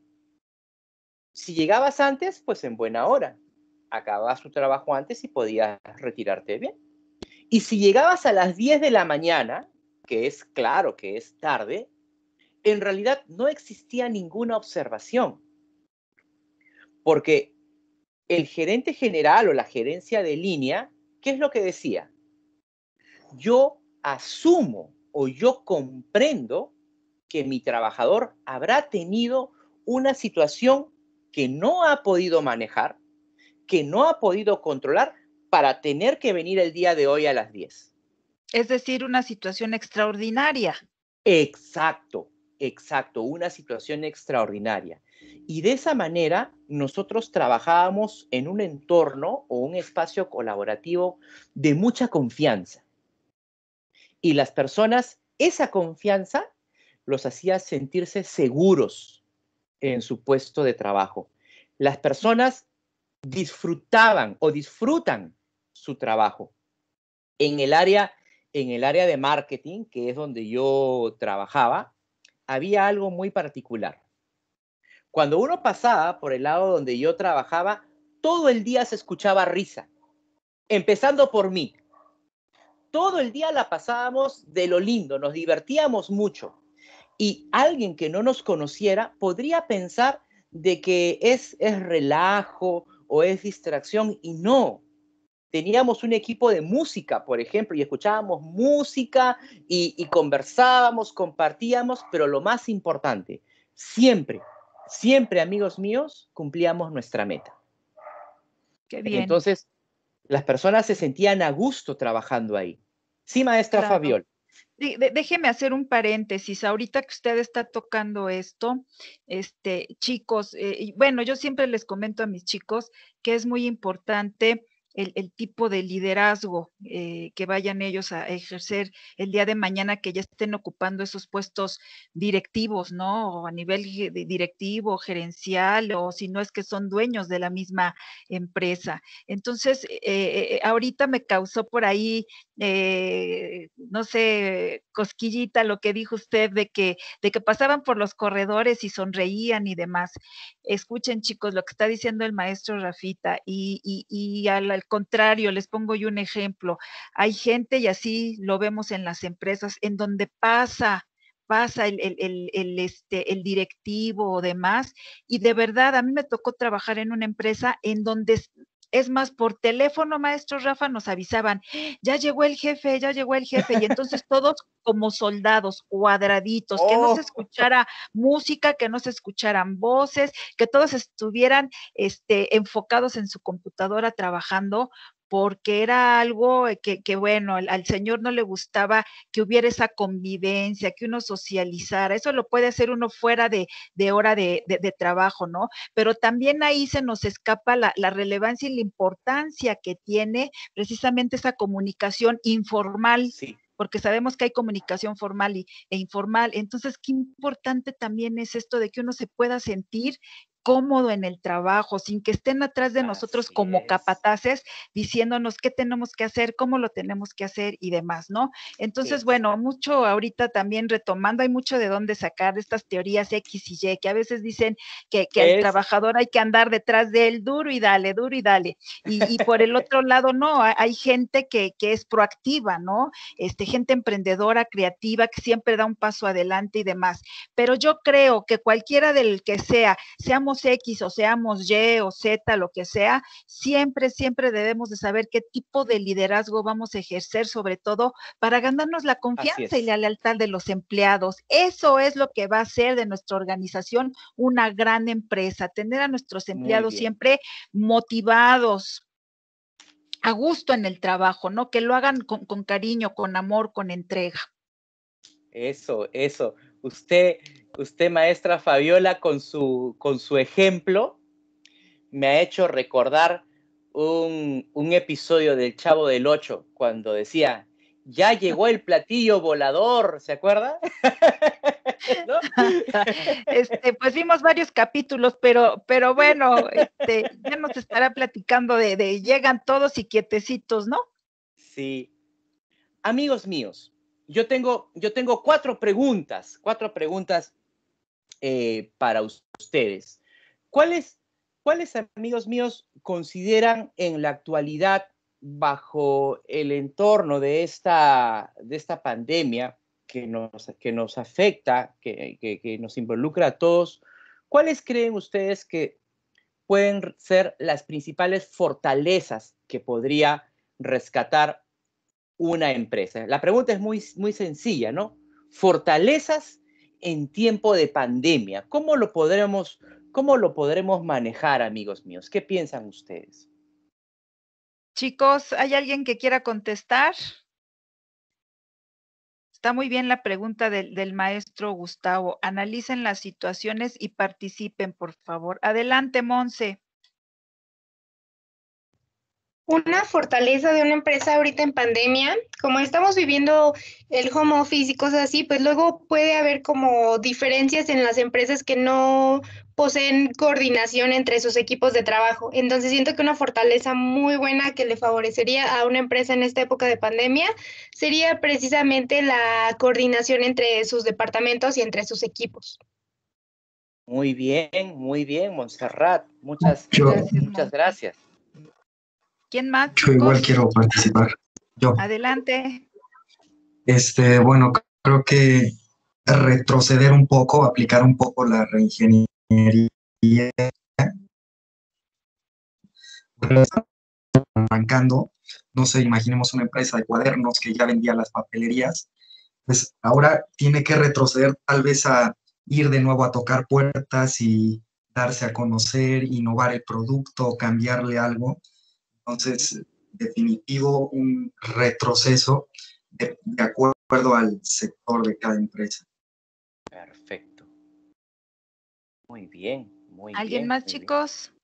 Si llegabas antes, pues en buena hora. Acababas tu trabajo antes y podías retirarte bien. Y si llegabas a las 10 de la mañana, que es claro que es tarde, en realidad no existía ninguna observación, porque el gerente general o la gerencia de línea, ¿qué es lo que decía? Yo asumo o yo comprendo que mi trabajador habrá tenido una situación que no ha podido manejar, que no ha podido controlar para tener que venir el día de hoy a las 10. Es decir, una situación extraordinaria. Exacto, exacto, una situación extraordinaria. Y de esa manera nosotros trabajábamos en un entorno o un espacio colaborativo de mucha confianza. Y las personas, esa confianza los hacía sentirse seguros en su puesto de trabajo. Las personas disfrutaban o disfrutan su trabajo. En el área, en el área de marketing, que es donde yo trabajaba, había algo muy particular. Cuando uno pasaba por el lado donde yo trabajaba, todo el día se escuchaba risa, empezando por mí. Todo el día la pasábamos de lo lindo, nos divertíamos mucho. Y alguien que no nos conociera podría pensar de que es relajo o es distracción, y no. Teníamos un equipo de música, por ejemplo, y escuchábamos música y conversábamos, compartíamos, pero lo más importante, siempre, siempre, amigos míos, cumplíamos nuestra meta. Qué bien, Entonces, las personas se sentían a gusto trabajando ahí. Sí, maestra claro. Fabiola. Déjeme hacer un paréntesis. Ahorita que usted está tocando esto, chicos, y bueno, yo siempre les comento a mis chicos que es muy importante el tipo de liderazgo que vayan ellos a ejercer el día de mañana, que ya estén ocupando esos puestos directivos, ¿no? O a nivel directivo, gerencial, o si no es que son dueños de la misma empresa. Entonces, ahorita me causó por ahí no sé, cosquillita lo que dijo usted de que pasaban por los corredores y sonreían y demás. Escuchen, chicos, lo que está diciendo el maestro Rafita, y al contrario, les pongo yo un ejemplo. Hay gente, y así lo vemos en las empresas, en donde pasa el directivo o demás, y de verdad, a mí me tocó trabajar en una empresa en donde es más, por teléfono, maestro Rafa, nos avisaban, ya llegó el jefe, y entonces todos como soldados, cuadraditos, que no se Oh, escuchara música, que no se escucharan voces, que todos estuvieran enfocados en su computadora trabajando, porque era algo que bueno, al señor no le gustaba que hubiera esa convivencia, que uno socializara. Eso lo puede hacer uno fuera de hora de trabajo, ¿no? Pero también ahí se nos escapa la relevancia y la importancia que tiene precisamente esa comunicación informal, sí. porque sabemos que hay comunicación formal e informal. Entonces, qué importante también es esto de que uno se pueda sentir cómodo en el trabajo, sin que estén atrás de nosotros Así como es. capataces diciéndonos qué tenemos que hacer, cómo lo tenemos que hacer y demás, ¿no? Entonces, bueno, Exacto. mucho ahorita también retomando, hay mucho de dónde sacar estas teorías X y Y, que a veces dicen que al Es, trabajador hay que andar detrás de él duro y dale, duro y dale. Y por el otro lado, no, hay gente que es proactiva, ¿no? Gente emprendedora, creativa, que siempre da un paso adelante y demás. Pero yo creo que cualquiera del que seamos seamos X o seamos Y o Z, lo que sea, siempre, siempre debemos de saber qué tipo de liderazgo vamos a ejercer, sobre todo para ganarnos la confianza y la lealtad de los empleados. Eso es lo que va a hacer de nuestra organización una gran empresa, tener a nuestros empleados siempre motivados, a gusto en el trabajo, ¿no? Que lo hagan con cariño, con amor, con entrega. Eso. Usted, maestra Fabiola, con su ejemplo, me ha hecho recordar un episodio del Chavo del Ocho, cuando decía, ya llegó el platillo volador, ¿se acuerda? ¿No? Pues vimos varios capítulos, pero bueno, ya nos estará platicando de llegan todos y quietecitos, ¿no? Sí. Amigos míos, yo tengo 4 preguntas para ustedes. ¿Cuáles, amigos míos, consideran en la actualidad, bajo el entorno de esta pandemia que nos afecta, que nos involucra a todos, cuáles creen ustedes que pueden ser las principales fortalezas que podría rescatar una empresa? La pregunta es muy, muy sencilla, ¿no? Fortalezas en tiempo de pandemia. ¿Cómo lo podremos manejar, amigos míos? ¿Qué piensan ustedes? Chicos, ¿hay alguien que quiera contestar? Está muy bien la pregunta del maestro Gustavo. Analicen las situaciones y participen, por favor. Adelante, Monse. Una fortaleza de una empresa ahorita en pandemia, como estamos viviendo el home office y cosas así, pues luego puede haber como diferencias en las empresas que no poseen coordinación entre sus equipos de trabajo. Entonces siento que una fortaleza muy buena que le favorecería a una empresa en esta época de pandemia sería precisamente la coordinación entre sus departamentos y entre sus equipos. Muy bien, Montserrat. Muchas gracias. ¿Quién más, Yo chicos? igual quiero participar. Yo. Adelante. Bueno, creo que retroceder un poco, aplicar un poco la reingeniería. Arrancando, no sé, imaginemos una empresa de cuadernos que ya vendía las papelerías, pues ahora tiene que retroceder tal vez a ir de nuevo a tocar puertas y darse a conocer, innovar el producto, cambiarle algo. Entonces, definitivo, un retroceso de acuerdo al sector de cada empresa. Perfecto. Muy bien, muy bien. ¿Alguien más, chicos?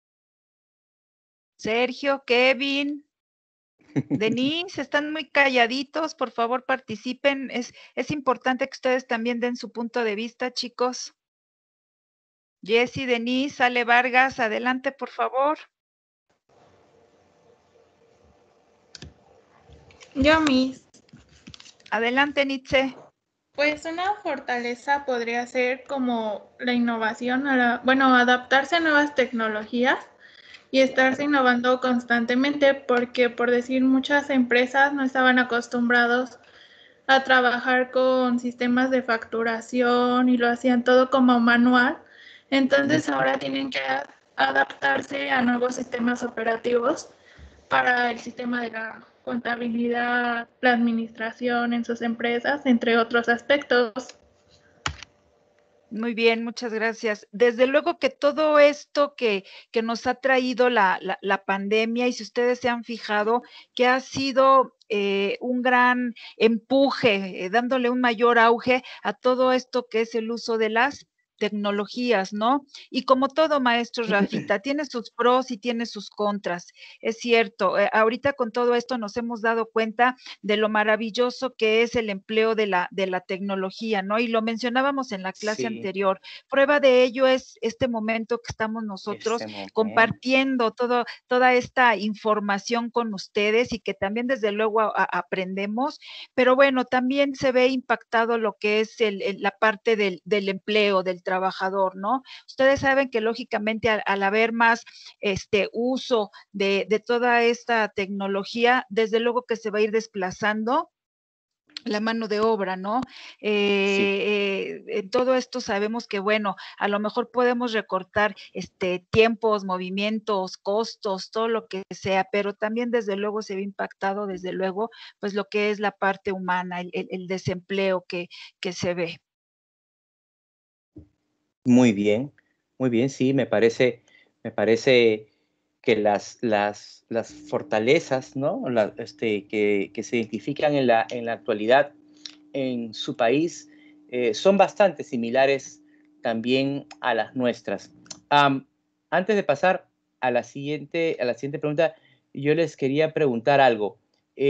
Sergio, Kevin, Denise, están muy calladitos, por favor participen. Es importante que ustedes también den su punto de vista, chicos. Jessy, Denise, Ale Vargas, adelante, por favor. Yo, Miss. Adelante, Nitze. Pues una fortaleza podría ser como la innovación, adaptarse a nuevas tecnologías y estarse innovando constantemente, porque por decir muchas empresas no estaban acostumbrados a trabajar con sistemas de facturación y lo hacían todo como manual. Entonces ahora tienen que adaptarse a nuevos sistemas operativos para el sistema de la contabilidad, la administración en sus empresas, entre otros aspectos. Muy bien, muchas gracias. Desde luego que todo esto que nos ha traído la pandemia, y si ustedes se han fijado, que ha sido un gran empuje, dándole un mayor auge a todo esto que es el uso de las tecnologías, ¿no? Y como todo, maestro Rafita, tiene sus pros y tiene sus contras. Es cierto, ahorita con todo esto nos hemos dado cuenta de lo maravilloso que es el empleo de la tecnología, ¿no? Y lo mencionábamos en la clase anterior. Prueba de ello es este momento que estamos nosotros compartiendo toda esta información con ustedes y que también desde luego aprendemos, pero bueno, también se ve impactado lo que es la parte del empleo, del trabajador, ¿no? Ustedes saben que lógicamente al haber más uso de toda esta tecnología, desde luego que se va a ir desplazando la mano de obra, ¿no? en todo esto sabemos que, bueno, a lo mejor podemos recortar tiempos, movimientos, costos, todo lo que sea, pero también desde luego se ve impactado, desde luego, pues lo que es la parte humana, el desempleo que se ve. Muy bien, sí, me parece que las fortalezas, ¿no? Que se identifican en la actualidad en su país son bastante similares también a las nuestras. Antes de pasar a la siguiente pregunta, yo les quería preguntar algo.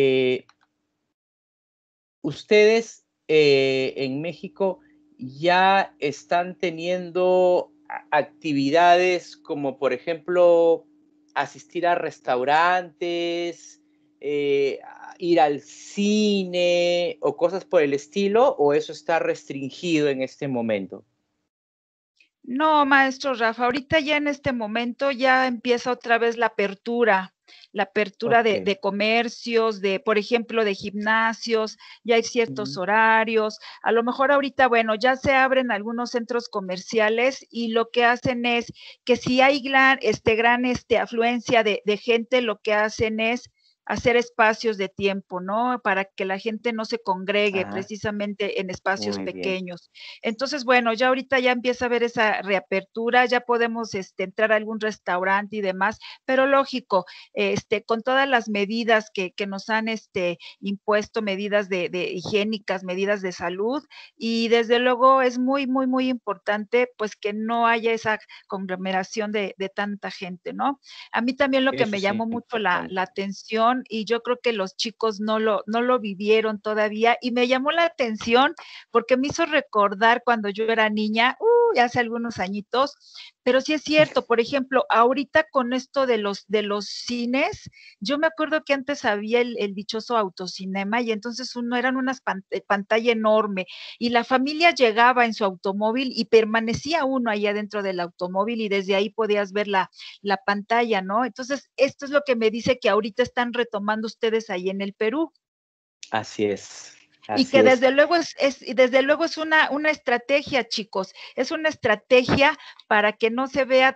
Ustedes en México ya están teniendo actividades como, por ejemplo, asistir a restaurantes, ir al cine o cosas por el estilo, ¿o eso está restringido en este momento? No, maestro Rafa, ahorita ya en este momento ya empieza otra vez la apertura Ok. de comercios, por ejemplo, de gimnasios, ya hay ciertos horarios. A lo mejor ahorita, bueno, ya se abren algunos centros comerciales y lo que hacen es que si hay gran afluencia de gente, lo que hacen es hacer espacios de tiempo, ¿no? Para que la gente no se congregue Ajá, precisamente en espacios muy bien. pequeños. Entonces, bueno, ya ahorita ya empieza a haber esa reapertura, ya podemos entrar a algún restaurante y demás, pero lógico, con todas las medidas que nos han impuesto, medidas de higiénicas, medidas de salud, y desde luego es muy, muy, muy importante pues que no haya esa conglomeración de tanta gente, ¿no? A mí también lo que Eso me es llamó mucho la importante. atención, y yo creo que los chicos no lo vivieron todavía, y me llamó la atención porque me hizo recordar cuando yo era niña, hace algunos añitos, pero sí es cierto, por ejemplo, ahorita con esto de los cines, yo me acuerdo que antes había el dichoso autocinema, y entonces eran unas pantalla enorme, y la familia llegaba en su automóvil y permanecía uno ahí adentro del automóvil, y desde ahí podías ver la pantalla, ¿no? Entonces, esto es lo que me dice que ahorita están retomando ustedes ahí en el Perú. Así es, Y así que es. desde luego es una estrategia, chicos, es una estrategia para que no se vea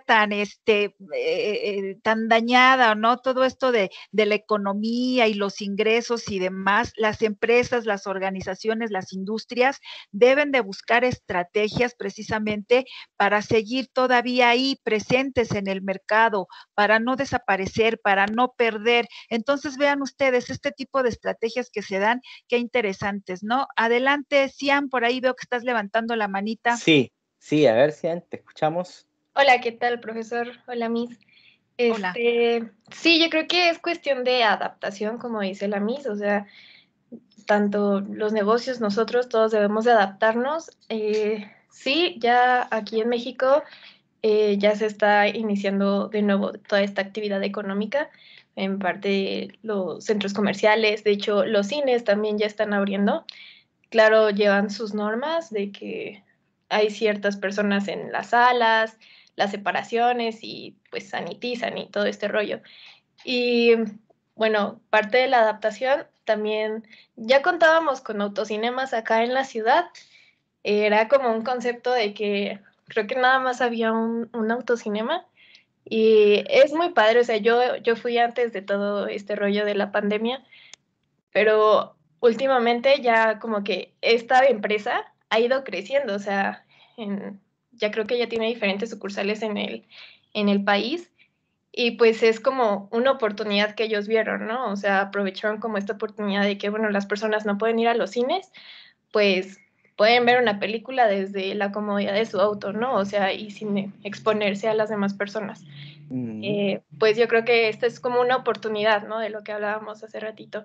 tan dañada, ¿no? Todo esto de la economía y los ingresos y demás. Las empresas, las organizaciones, las industrias deben de buscar estrategias precisamente para seguir todavía ahí presentes en el mercado, para no desaparecer, para no perder. Entonces, vean ustedes este tipo de estrategias que se dan, qué interesantes, ¿no? Adelante, Cian, por ahí veo que estás levantando la manita. Sí, sí, a ver, Cian, te escuchamos. Hola, ¿qué tal, profesor? Hola, Miss. Hola. Sí, yo creo que es cuestión de adaptación, como dice la Miss, o sea, tanto los negocios, nosotros todos debemos de adaptarnos. Sí, ya aquí en México ya se está iniciando de nuevo toda esta actividad económica, en parte los centros comerciales, de hecho los cines también ya están abriendo. Claro, llevan sus normas de que hay ciertas personas en las salas, las separaciones y pues sanitizan y todo este rollo. Y bueno, parte de la adaptación también, ya contábamos con autocinemas acá en la ciudad, era como un concepto de que creo que nada más había un autocinema y es muy padre, o sea, yo fui antes de todo este rollo de la pandemia, pero últimamente ya como que esta empresa ha ido creciendo, o sea, ya creo que ya tiene diferentes sucursales en el país y pues es como una oportunidad que ellos vieron, ¿no? O sea, aprovecharon como esta oportunidad de que, bueno, las personas no pueden ir a los cines, pues pueden ver una película desde la comodidad de su auto, ¿no? O sea, y sin exponerse a las demás personas. Pues yo creo que esta es como una oportunidad, ¿no? De lo que hablábamos hace ratito.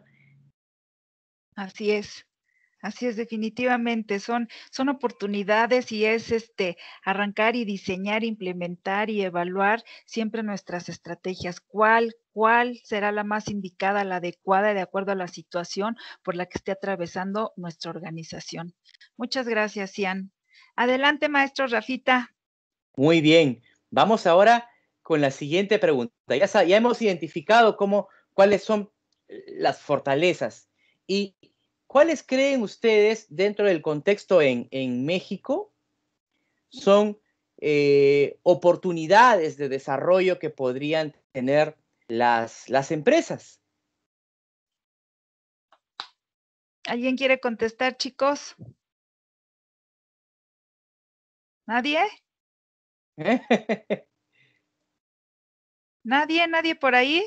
Así es, definitivamente, son oportunidades, y es arrancar y diseñar, implementar y evaluar siempre nuestras estrategias. ¿Cuál será la más indicada, la adecuada, de acuerdo a la situación por la que esté atravesando nuestra organización? Muchas gracias, Cian. Adelante, maestro Rafita. Muy bien. Vamos ahora con la siguiente pregunta. Ya hemos identificado cuáles son las fortalezas. Y ¿cuáles creen ustedes dentro del contexto en México son oportunidades de desarrollo que podrían tener las empresas? ¿Alguien quiere contestar, chicos? ¿Nadie? ¿Nadie por ahí?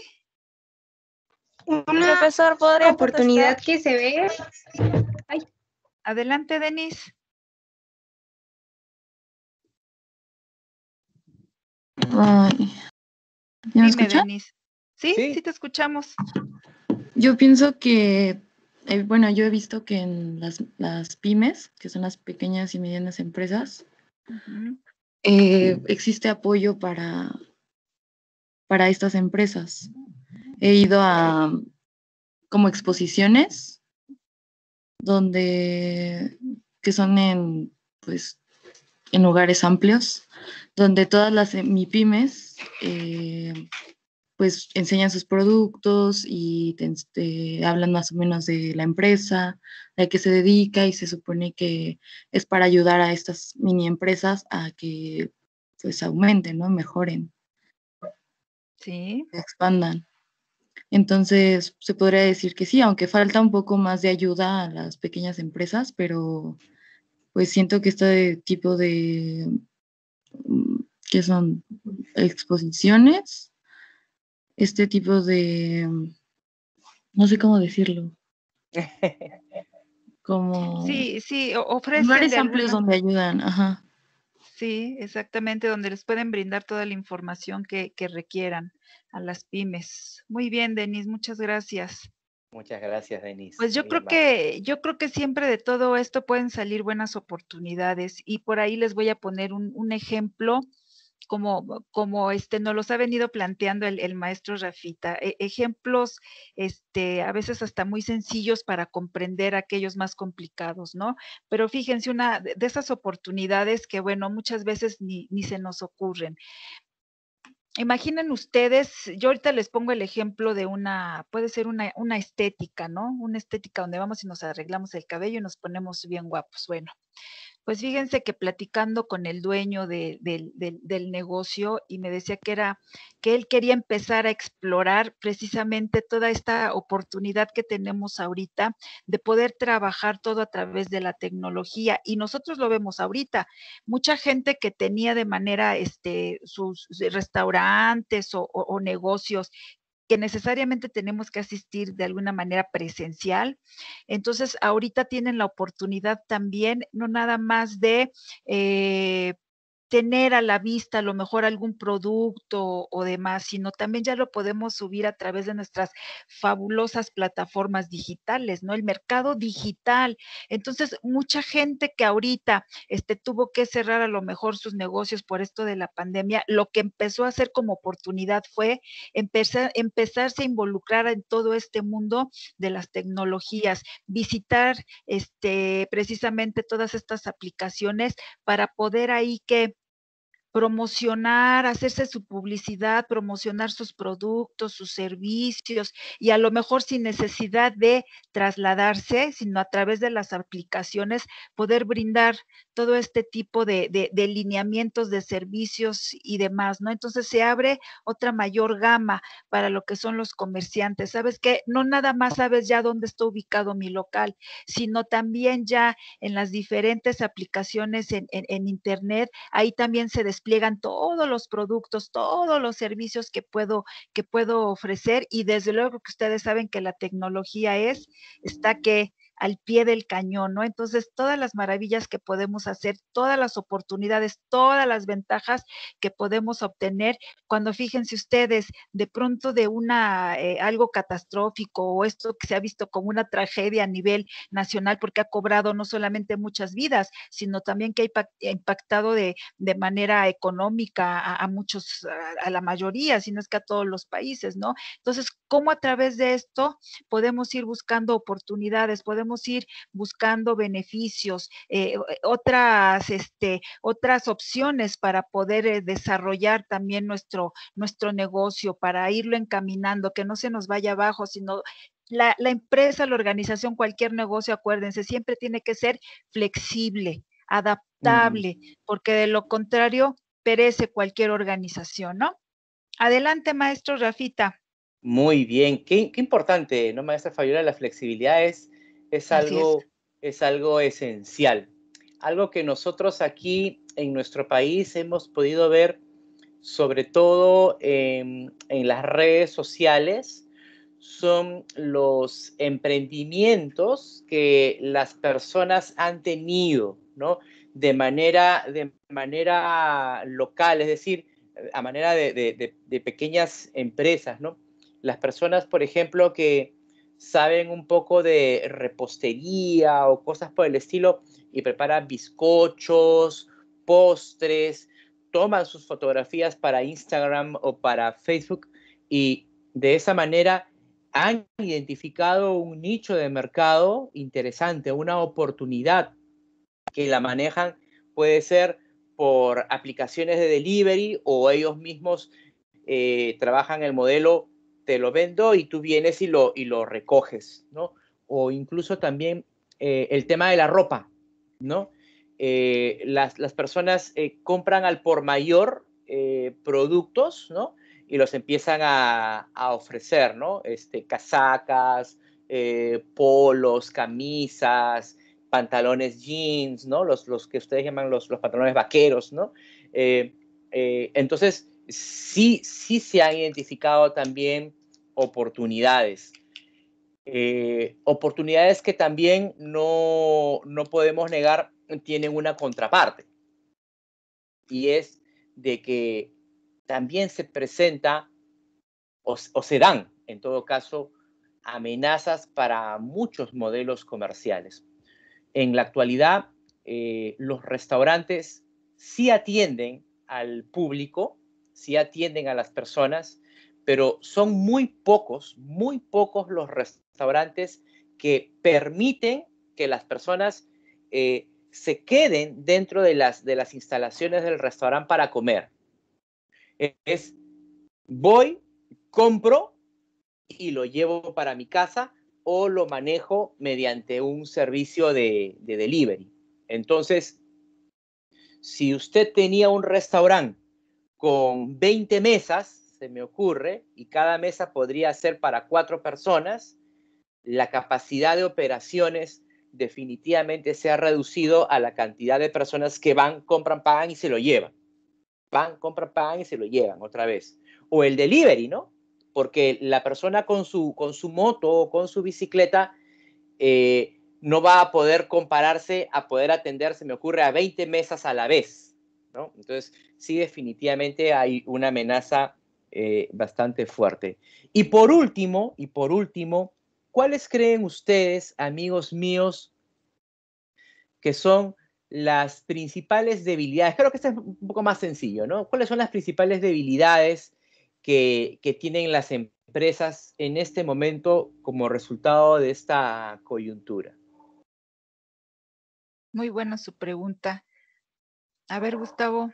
Una Profesor, ¿podría oportunidad contestar? que se ve. Ay, Adelante, Denise. Ay, ¿ya me Dime, escucha? Denise. Sí, Sí. sí te escuchamos. Yo pienso que, bueno, yo he visto que en las pymes, que son las pequeñas y medianas empresas, Ujú. existe apoyo para estas empresas. He ido a como exposiciones que son pues, en lugares amplios, donde todas las MIPYMES pues enseñan sus productos y te hablan más o menos de la empresa, a qué se dedica, y se supone que es para ayudar a estas mini empresas a que pues aumenten, ¿no? Mejoren, Sí. se expandan. Entonces, se podría decir que sí, aunque falta un poco más de ayuda a las pequeñas empresas, pero pues siento que este tipo de, ¿qué son? Exposiciones, este tipo de, no sé cómo decirlo, como Sí, sí, ofrecen lugares de amplios alguna, donde ayudan, ajá. sí, exactamente, donde les pueden brindar toda la información que requieran a las pymes. Muy bien, Denise, muchas gracias. Muchas gracias, Denise. Pues Muy amable. yo creo que siempre de todo esto pueden salir buenas oportunidades, y por ahí les voy a poner un ejemplo como nos los ha venido planteando el maestro Rafita. Ejemplos, a veces hasta muy sencillos para comprender aquellos más complicados, ¿no? Pero fíjense, una de esas oportunidades que, bueno, muchas veces ni se nos ocurren. Imaginen ustedes, yo ahorita les pongo el ejemplo de puede ser una estética, ¿no? Una estética donde vamos y nos arreglamos el cabello y nos ponemos bien guapos. Bueno, pues fíjense que platicando con el dueño del negocio, y me decía que él quería empezar a explorar precisamente toda esta oportunidad que tenemos ahorita de poder trabajar todo a través de la tecnología. Y nosotros lo vemos ahorita. Mucha gente que tenía de manera sus restaurantes o negocios que necesariamente tenemos que asistir de alguna manera presencial. Entonces, ahorita tienen la oportunidad también, no nada más de tener a la vista a lo mejor algún producto o demás, sino también ya lo podemos subir a través de nuestras fabulosas plataformas digitales, ¿no? El mercado digital. Entonces, mucha gente que ahorita tuvo que cerrar a lo mejor sus negocios por esto de la pandemia, lo que empezó a hacer como oportunidad fue empezarse a involucrar en todo este mundo de las tecnologías, visitar precisamente todas estas aplicaciones para poder ahí que promocionar, hacerse su publicidad, promocionar sus productos, sus servicios, y a lo mejor sin necesidad de trasladarse, sino a través de las aplicaciones, poder brindar todo este tipo de lineamientos de servicios y demás, ¿no? Entonces se abre otra mayor gama para lo que son los comerciantes. ¿Sabes qué? No nada más sabes ya dónde está ubicado mi local, sino también ya en las diferentes aplicaciones en Internet, ahí también se despliegan todos los productos, todos los servicios que puedo ofrecer, y desde luego que ustedes saben que la tecnología está que al pie del cañón, ¿no? Entonces, todas las maravillas que podemos hacer, todas las oportunidades, todas las ventajas que podemos obtener cuando, fíjense ustedes, de pronto de algo catastrófico, o esto que se ha visto como una tragedia a nivel nacional, porque ha cobrado no solamente muchas vidas, sino también que ha impactado de manera económica a muchos, a la mayoría, si no es que a todos los países, ¿no? Entonces, ¿cómo a través de esto podemos ir buscando oportunidades, podemos ir buscando beneficios, otras opciones para poder desarrollar también nuestro negocio, para irlo encaminando, que no se nos vaya abajo, sino La empresa, la organización, cualquier negocio, acuérdense, siempre tiene que ser flexible, adaptable, porque de lo contrario perece cualquier organización, ¿no? Adelante, maestro Rafita. Muy bien, qué importante, ¿no, maestra Fabiola? La flexibilidad es algo esencial. Algo que nosotros aquí en nuestro país hemos podido ver, sobre todo en las redes sociales, son los emprendimientos que las personas han tenido, ¿no? De manera local, es decir, a manera de pequeñas empresas, ¿no? Las personas, por ejemplo, que saben un poco de repostería o cosas por el estilo y preparan bizcochos, postres, toman sus fotografías para Instagram o para Facebook y de esa manera han identificado un nicho de mercado interesante, una oportunidad que la manejan, puede ser por aplicaciones de delivery o ellos mismos trabajan el modelo, te lo vendo y tú vienes y lo recoges, ¿no? O incluso también el tema de la ropa, ¿no? Las personas compran al por mayor productos, ¿no? Y los empiezan a ofrecer, ¿no? Casacas, polos, camisas, pantalones jeans, ¿no? Los que ustedes llaman los pantalones vaqueros, ¿no? Entonces, sí se han identificado también oportunidades. Oportunidades que también no podemos negar tienen una contraparte. Y es de que también se presenta o se dan, en todo caso, amenazas para muchos modelos comerciales. En la actualidad, los restaurantes sí atienden al público, sí atienden a las personas, pero son muy pocos los restaurantes que permiten que las personas se queden dentro de las instalaciones del restaurante para comer. Es, voy, compro y lo llevo para mi casa o lo manejo mediante un servicio de delivery. Entonces, si usted tenía un restaurante con 20 mesas, se me ocurre, y cada mesa podría ser para 4 personas, la capacidad de operaciones definitivamente se ha reducido a la cantidad de personas que van, compran, pagan y se lo llevan. Van, compran, pagan y se lo llevan otra vez. O el delivery, ¿no? Porque la persona con su moto o con su bicicleta no va a poder compararse a poder atender, se me ocurre, a 20 mesas a la vez, ¿no? Entonces, sí, definitivamente hay una amenaza bastante fuerte. Y por último, ¿cuáles creen ustedes, amigos míos, que son las principales debilidades? Creo que esto es un poco más sencillo, ¿no? ¿Cuáles son las principales debilidades que tienen las empresas en este momento como resultado de esta coyuntura? Muy buena su pregunta. A ver, Gustavo.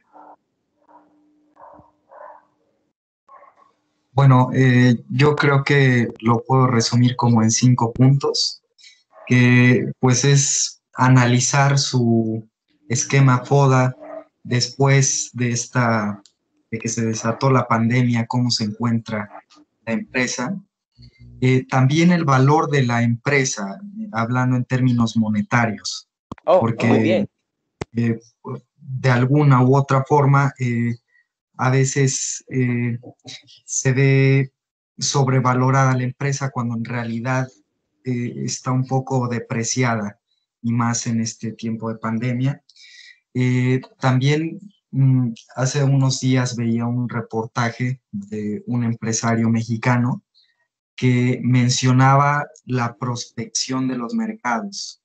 Bueno, yo creo que lo puedo resumir como en 5 puntos, que pues es analizar su esquema FODA después de que se desató la pandemia, cómo se encuentra la empresa. También el valor de la empresa, hablando en términos monetarios, Muy bien. De alguna u otra forma, a veces se ve sobrevalorada la empresa cuando en realidad está un poco depreciada, y más en este tiempo de pandemia. También hace unos días veía un reportaje de un empresario mexicano que mencionaba la prospección de los mercados,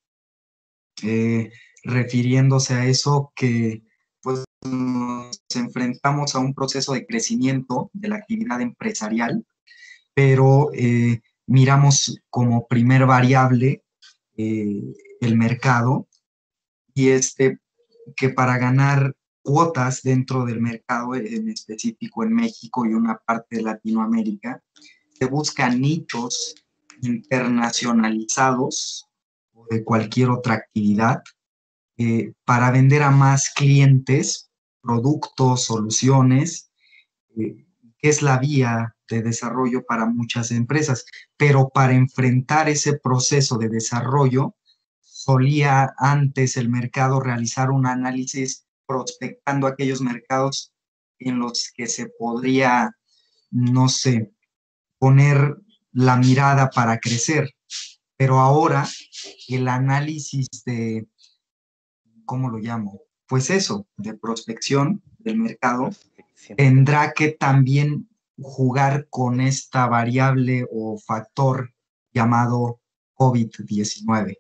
refiriéndose a eso que pues nos enfrentamos a un proceso de crecimiento de la actividad empresarial, pero miramos como primer variable el mercado, y que para ganar cuotas dentro del mercado, en específico en México y una parte de Latinoamérica, se buscan nichos internacionalizados o de cualquier otra actividad para vender a más clientes productos, soluciones, que es la vía de desarrollo para muchas empresas. Pero para enfrentar ese proceso de desarrollo, solía antes el mercado realizar un análisis prospectando aquellos mercados en los que se podría, no sé, poner la mirada para crecer. Pero ahora el análisis de, ¿cómo lo llamo? Pues eso, de prospección del mercado, tendrá que también jugar con esta variable o factor llamado COVID-19.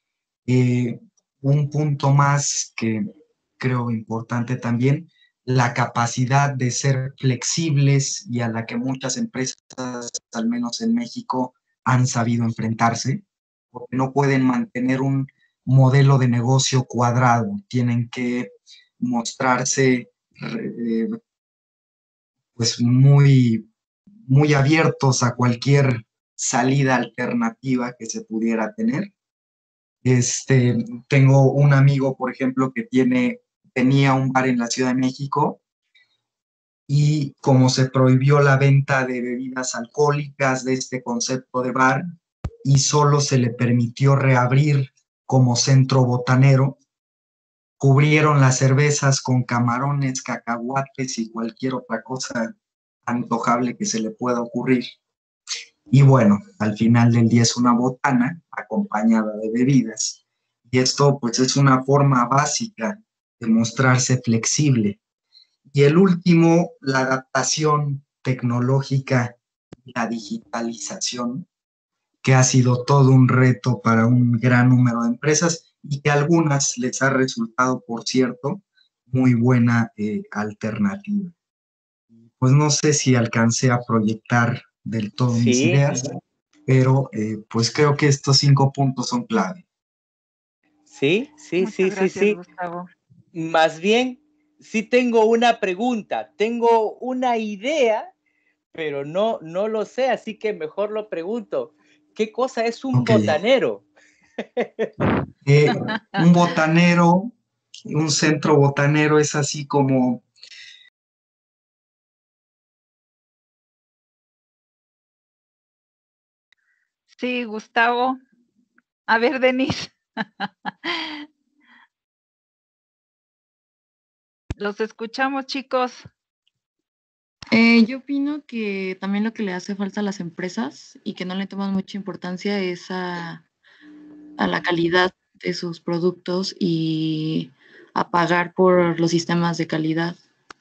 Un punto más que creo importante también, la capacidad de ser flexibles y a la que muchas empresas, al menos en México, han sabido enfrentarse, porque no pueden mantener un modelo de negocio cuadrado, tienen que mostrarse pues muy abiertos a cualquier salida alternativa que se pudiera tener. Tengo un amigo, por ejemplo, que tenía un bar en la Ciudad de México y como se prohibió la venta de bebidas alcohólicas de este concepto de bar y solo se le permitió reabrir como centro botanero, cubrieron las cervezas con camarones, cacahuates y cualquier otra cosa antojable que se le pueda ocurrir. Y bueno, al final del día es una botana acompañada de bebidas. Y esto pues es una forma básica de mostrarse flexible. Y el último, la adaptación tecnológica y la digitalización, que ha sido todo un reto para un gran número de empresas y que a algunas les ha resultado, por cierto, muy buena alternativa. Pues no sé si alcancé a proyectar del todo mis ideas, pero pues creo que estos 5 puntos son clave. Sí. Gustavo. Más bien, sí tengo una pregunta, tengo una idea, pero no lo sé, así que mejor lo pregunto. ¿Qué cosa es un botanero? Un botanero, un centro botanero es así como... Sí, Gustavo. A ver, Denise. Los escuchamos, chicos. Yo opino que también lo que le hace falta a las empresas y que no le toman mucha importancia es a la calidad de sus productos y a pagar por los sistemas de calidad.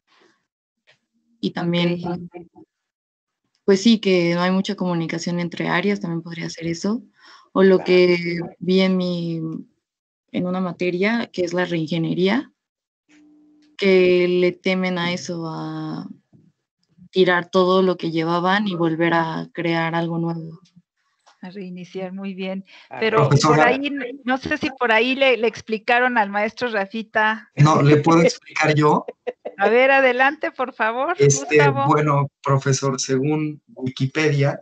Y también, pues sí, que no hay mucha comunicación entre áreas, también podría ser eso. O lo que vi en una materia, que es la reingeniería, que le temen a eso, a tirar todo lo que llevaban y volver a crear algo nuevo. A reiniciar, muy bien. Pero por ahí, no sé si por ahí le explicaron al maestro Rafita. No, ¿le puedo explicar yo? A ver, adelante, por favor, Gustavo. Bueno, profesor, según Wikipedia,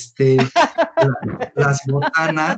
las botanas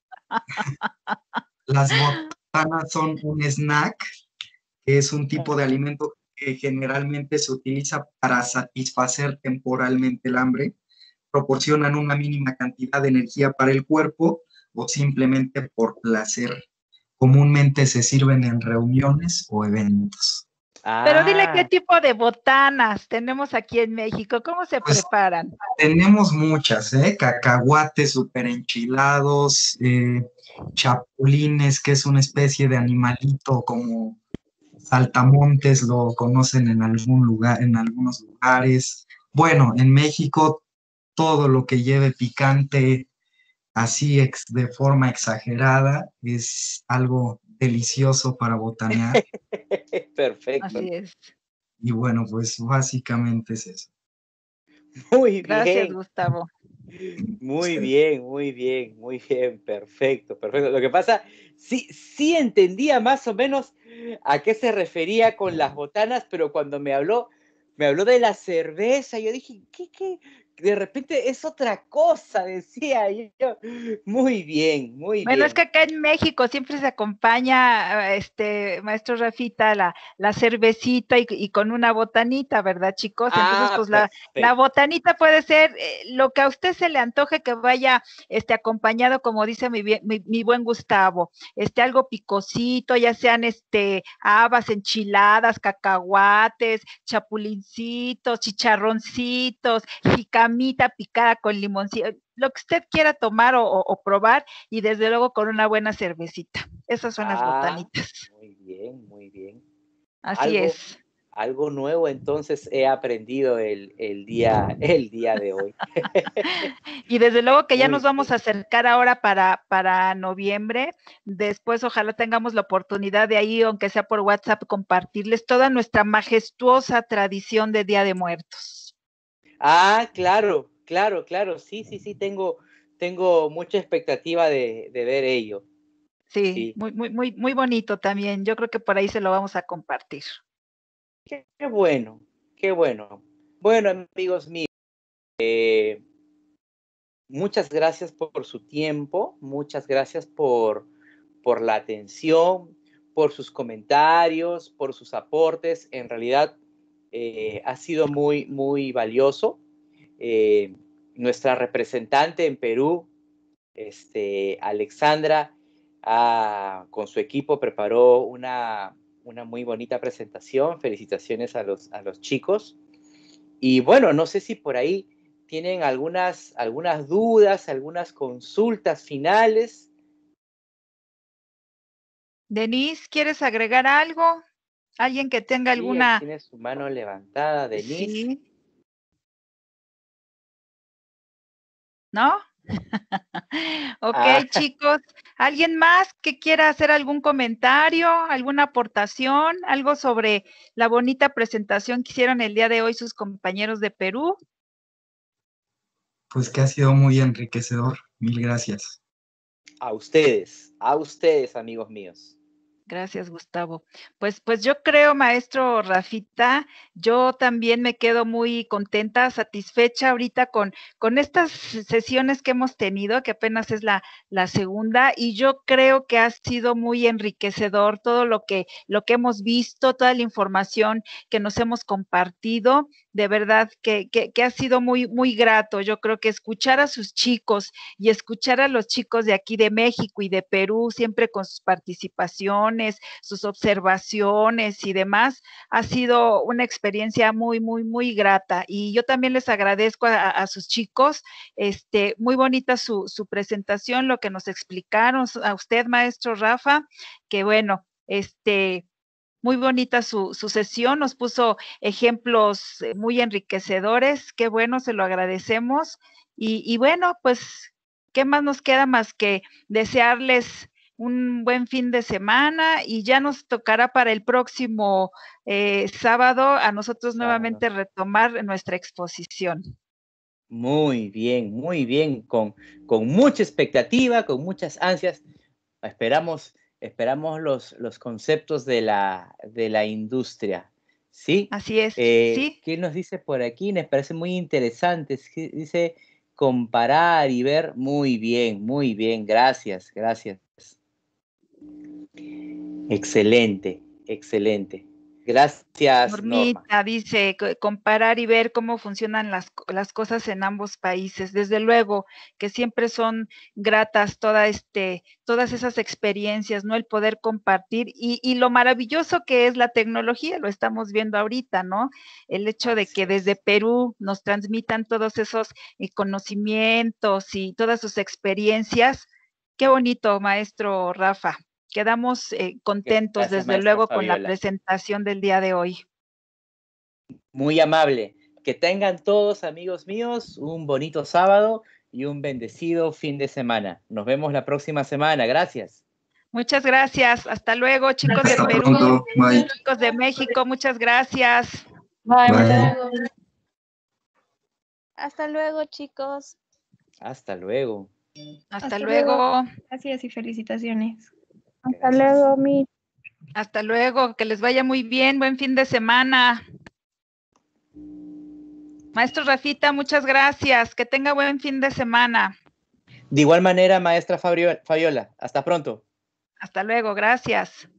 son un snack, que es un tipo de alimento que generalmente se utiliza para satisfacer temporalmente el hambre, proporcionan una mínima cantidad de energía para el cuerpo o simplemente por placer. Comúnmente se sirven en reuniones o eventos. Pero dile qué tipo de botanas tenemos aquí en México, ¿cómo se preparan? Tenemos muchas, cacahuates súper enchilados, chapulines, que es una especie de animalito como saltamontes, lo conocen en algún lugar, en algunos lugares. Bueno, en México todo lo que lleve picante así de forma exagerada es algo delicioso para botanear. Perfecto. Así es. Y bueno, pues básicamente es eso. Muy bien. Gracias, Gustavo. Muy bien, perfecto. Lo que pasa, sí entendía más o menos a qué se refería con las botanas, pero cuando me habló de la cerveza, yo dije, de repente es otra cosa, decía yo. Muy bien, muy Bueno, bien. es que acá en México siempre se acompaña, maestro Rafita, la cervecita y con una botanita, ¿verdad, chicos? Entonces, pues la Perfecto. botanita puede ser lo que a usted se le antoje que vaya acompañado, como dice mi buen Gustavo, algo picosito, ya sean habas, enchiladas, cacahuates, chapulincitos, chicharroncitos, jicamita picada con limoncito, lo que usted quiera tomar o probar, y desde luego con una buena cervecita. Esas son las botanitas. Muy bien, muy bien. Así es. Algo nuevo entonces he aprendido el día de hoy. Y desde luego que ya Muy nos vamos a acercar ahora para noviembre. Después ojalá tengamos la oportunidad de ahí, aunque sea por WhatsApp, compartirles toda nuestra majestuosa tradición de Día de Muertos. Claro, claro, claro. Sí, tengo mucha expectativa de ver ello. Sí, muy bonito también. Yo creo que por ahí se lo vamos a compartir. Qué bueno, qué bueno. Bueno, amigos míos, muchas gracias por su tiempo, muchas gracias por la atención, por sus comentarios, por sus aportes. En realidad ha sido muy, muy valioso. Nuestra representante en Perú, Alexandra, con su equipo preparó una muy bonita presentación. Felicitaciones a los chicos. Y bueno, no sé si por ahí tienen algunas dudas, algunas consultas finales. Denise, ¿quieres agregar algo? ¿Alguien que tenga alguna? Sí, tiene su mano levantada, Denise. Sí. ¿No? Ok, chicos. ¿Alguien más que quiera hacer algún comentario, alguna aportación, algo sobre la bonita presentación que hicieron el día de hoy sus compañeros de Perú? Pues que ha sido muy enriquecedor. Mil gracias. A ustedes, amigos míos. Gracias, Gustavo. Pues yo creo, maestro Rafita, yo también me quedo muy contenta, satisfecha ahorita con estas sesiones que hemos tenido, que apenas es la segunda, y yo creo que ha sido muy enriquecedor todo lo que hemos visto, toda la información que nos hemos compartido, de verdad que ha sido muy, muy grato. Yo creo que escuchar a sus chicos y escuchar a los chicos de aquí de México y de Perú, siempre con sus participaciones, sus observaciones y demás, ha sido una experiencia muy, muy, muy grata. Y yo también les agradezco a sus chicos, muy bonita su presentación, lo que nos explicaron, a usted, maestro Rafa, que bueno, muy bonita su sesión, nos puso ejemplos muy enriquecedores, qué bueno, se lo agradecemos. Y bueno, pues, ¿qué más nos queda más que desearles un buen fin de semana? Y ya nos tocará para el próximo sábado a nosotros nuevamente retomar nuestra exposición. Muy bien, con mucha expectativa, con muchas ansias. Esperamos los conceptos de la industria, ¿sí? Así es, sí. ¿Qué nos dice por aquí? Me parece muy interesante. Dice comparar y ver. Muy bien, gracias. Excelente. Gracias, Norma. Normita dice, comparar y ver cómo funcionan las cosas en ambos países. Desde luego que siempre son gratas todas esas experiencias, ¿no? El poder compartir y lo maravilloso que es la tecnología, lo estamos viendo ahorita, ¿no? El hecho de que desde Perú nos transmitan todos esos conocimientos y todas sus experiencias. Qué bonito, maestro Rafa. Quedamos contentos, Gracias, desde maestra luego, con la Fabiola. presentación del día de hoy. Muy amable. Que tengan todos, amigos míos, un bonito sábado y un bendecido fin de semana. Nos vemos la próxima semana. Gracias. Muchas gracias. Hasta luego, chicos de Perú, Pronto. Bye. chicos de México. Muchas gracias. Bye. Bye. Hasta luego, chicos. Hasta luego. Hasta luego. Gracias y felicitaciones. Hasta luego, mi. Hasta luego. Que les vaya muy bien. Buen fin de semana. Maestro Rafita, muchas gracias. Que tenga buen fin de semana. De igual manera, maestra Fabiola, hasta pronto. Hasta luego, gracias.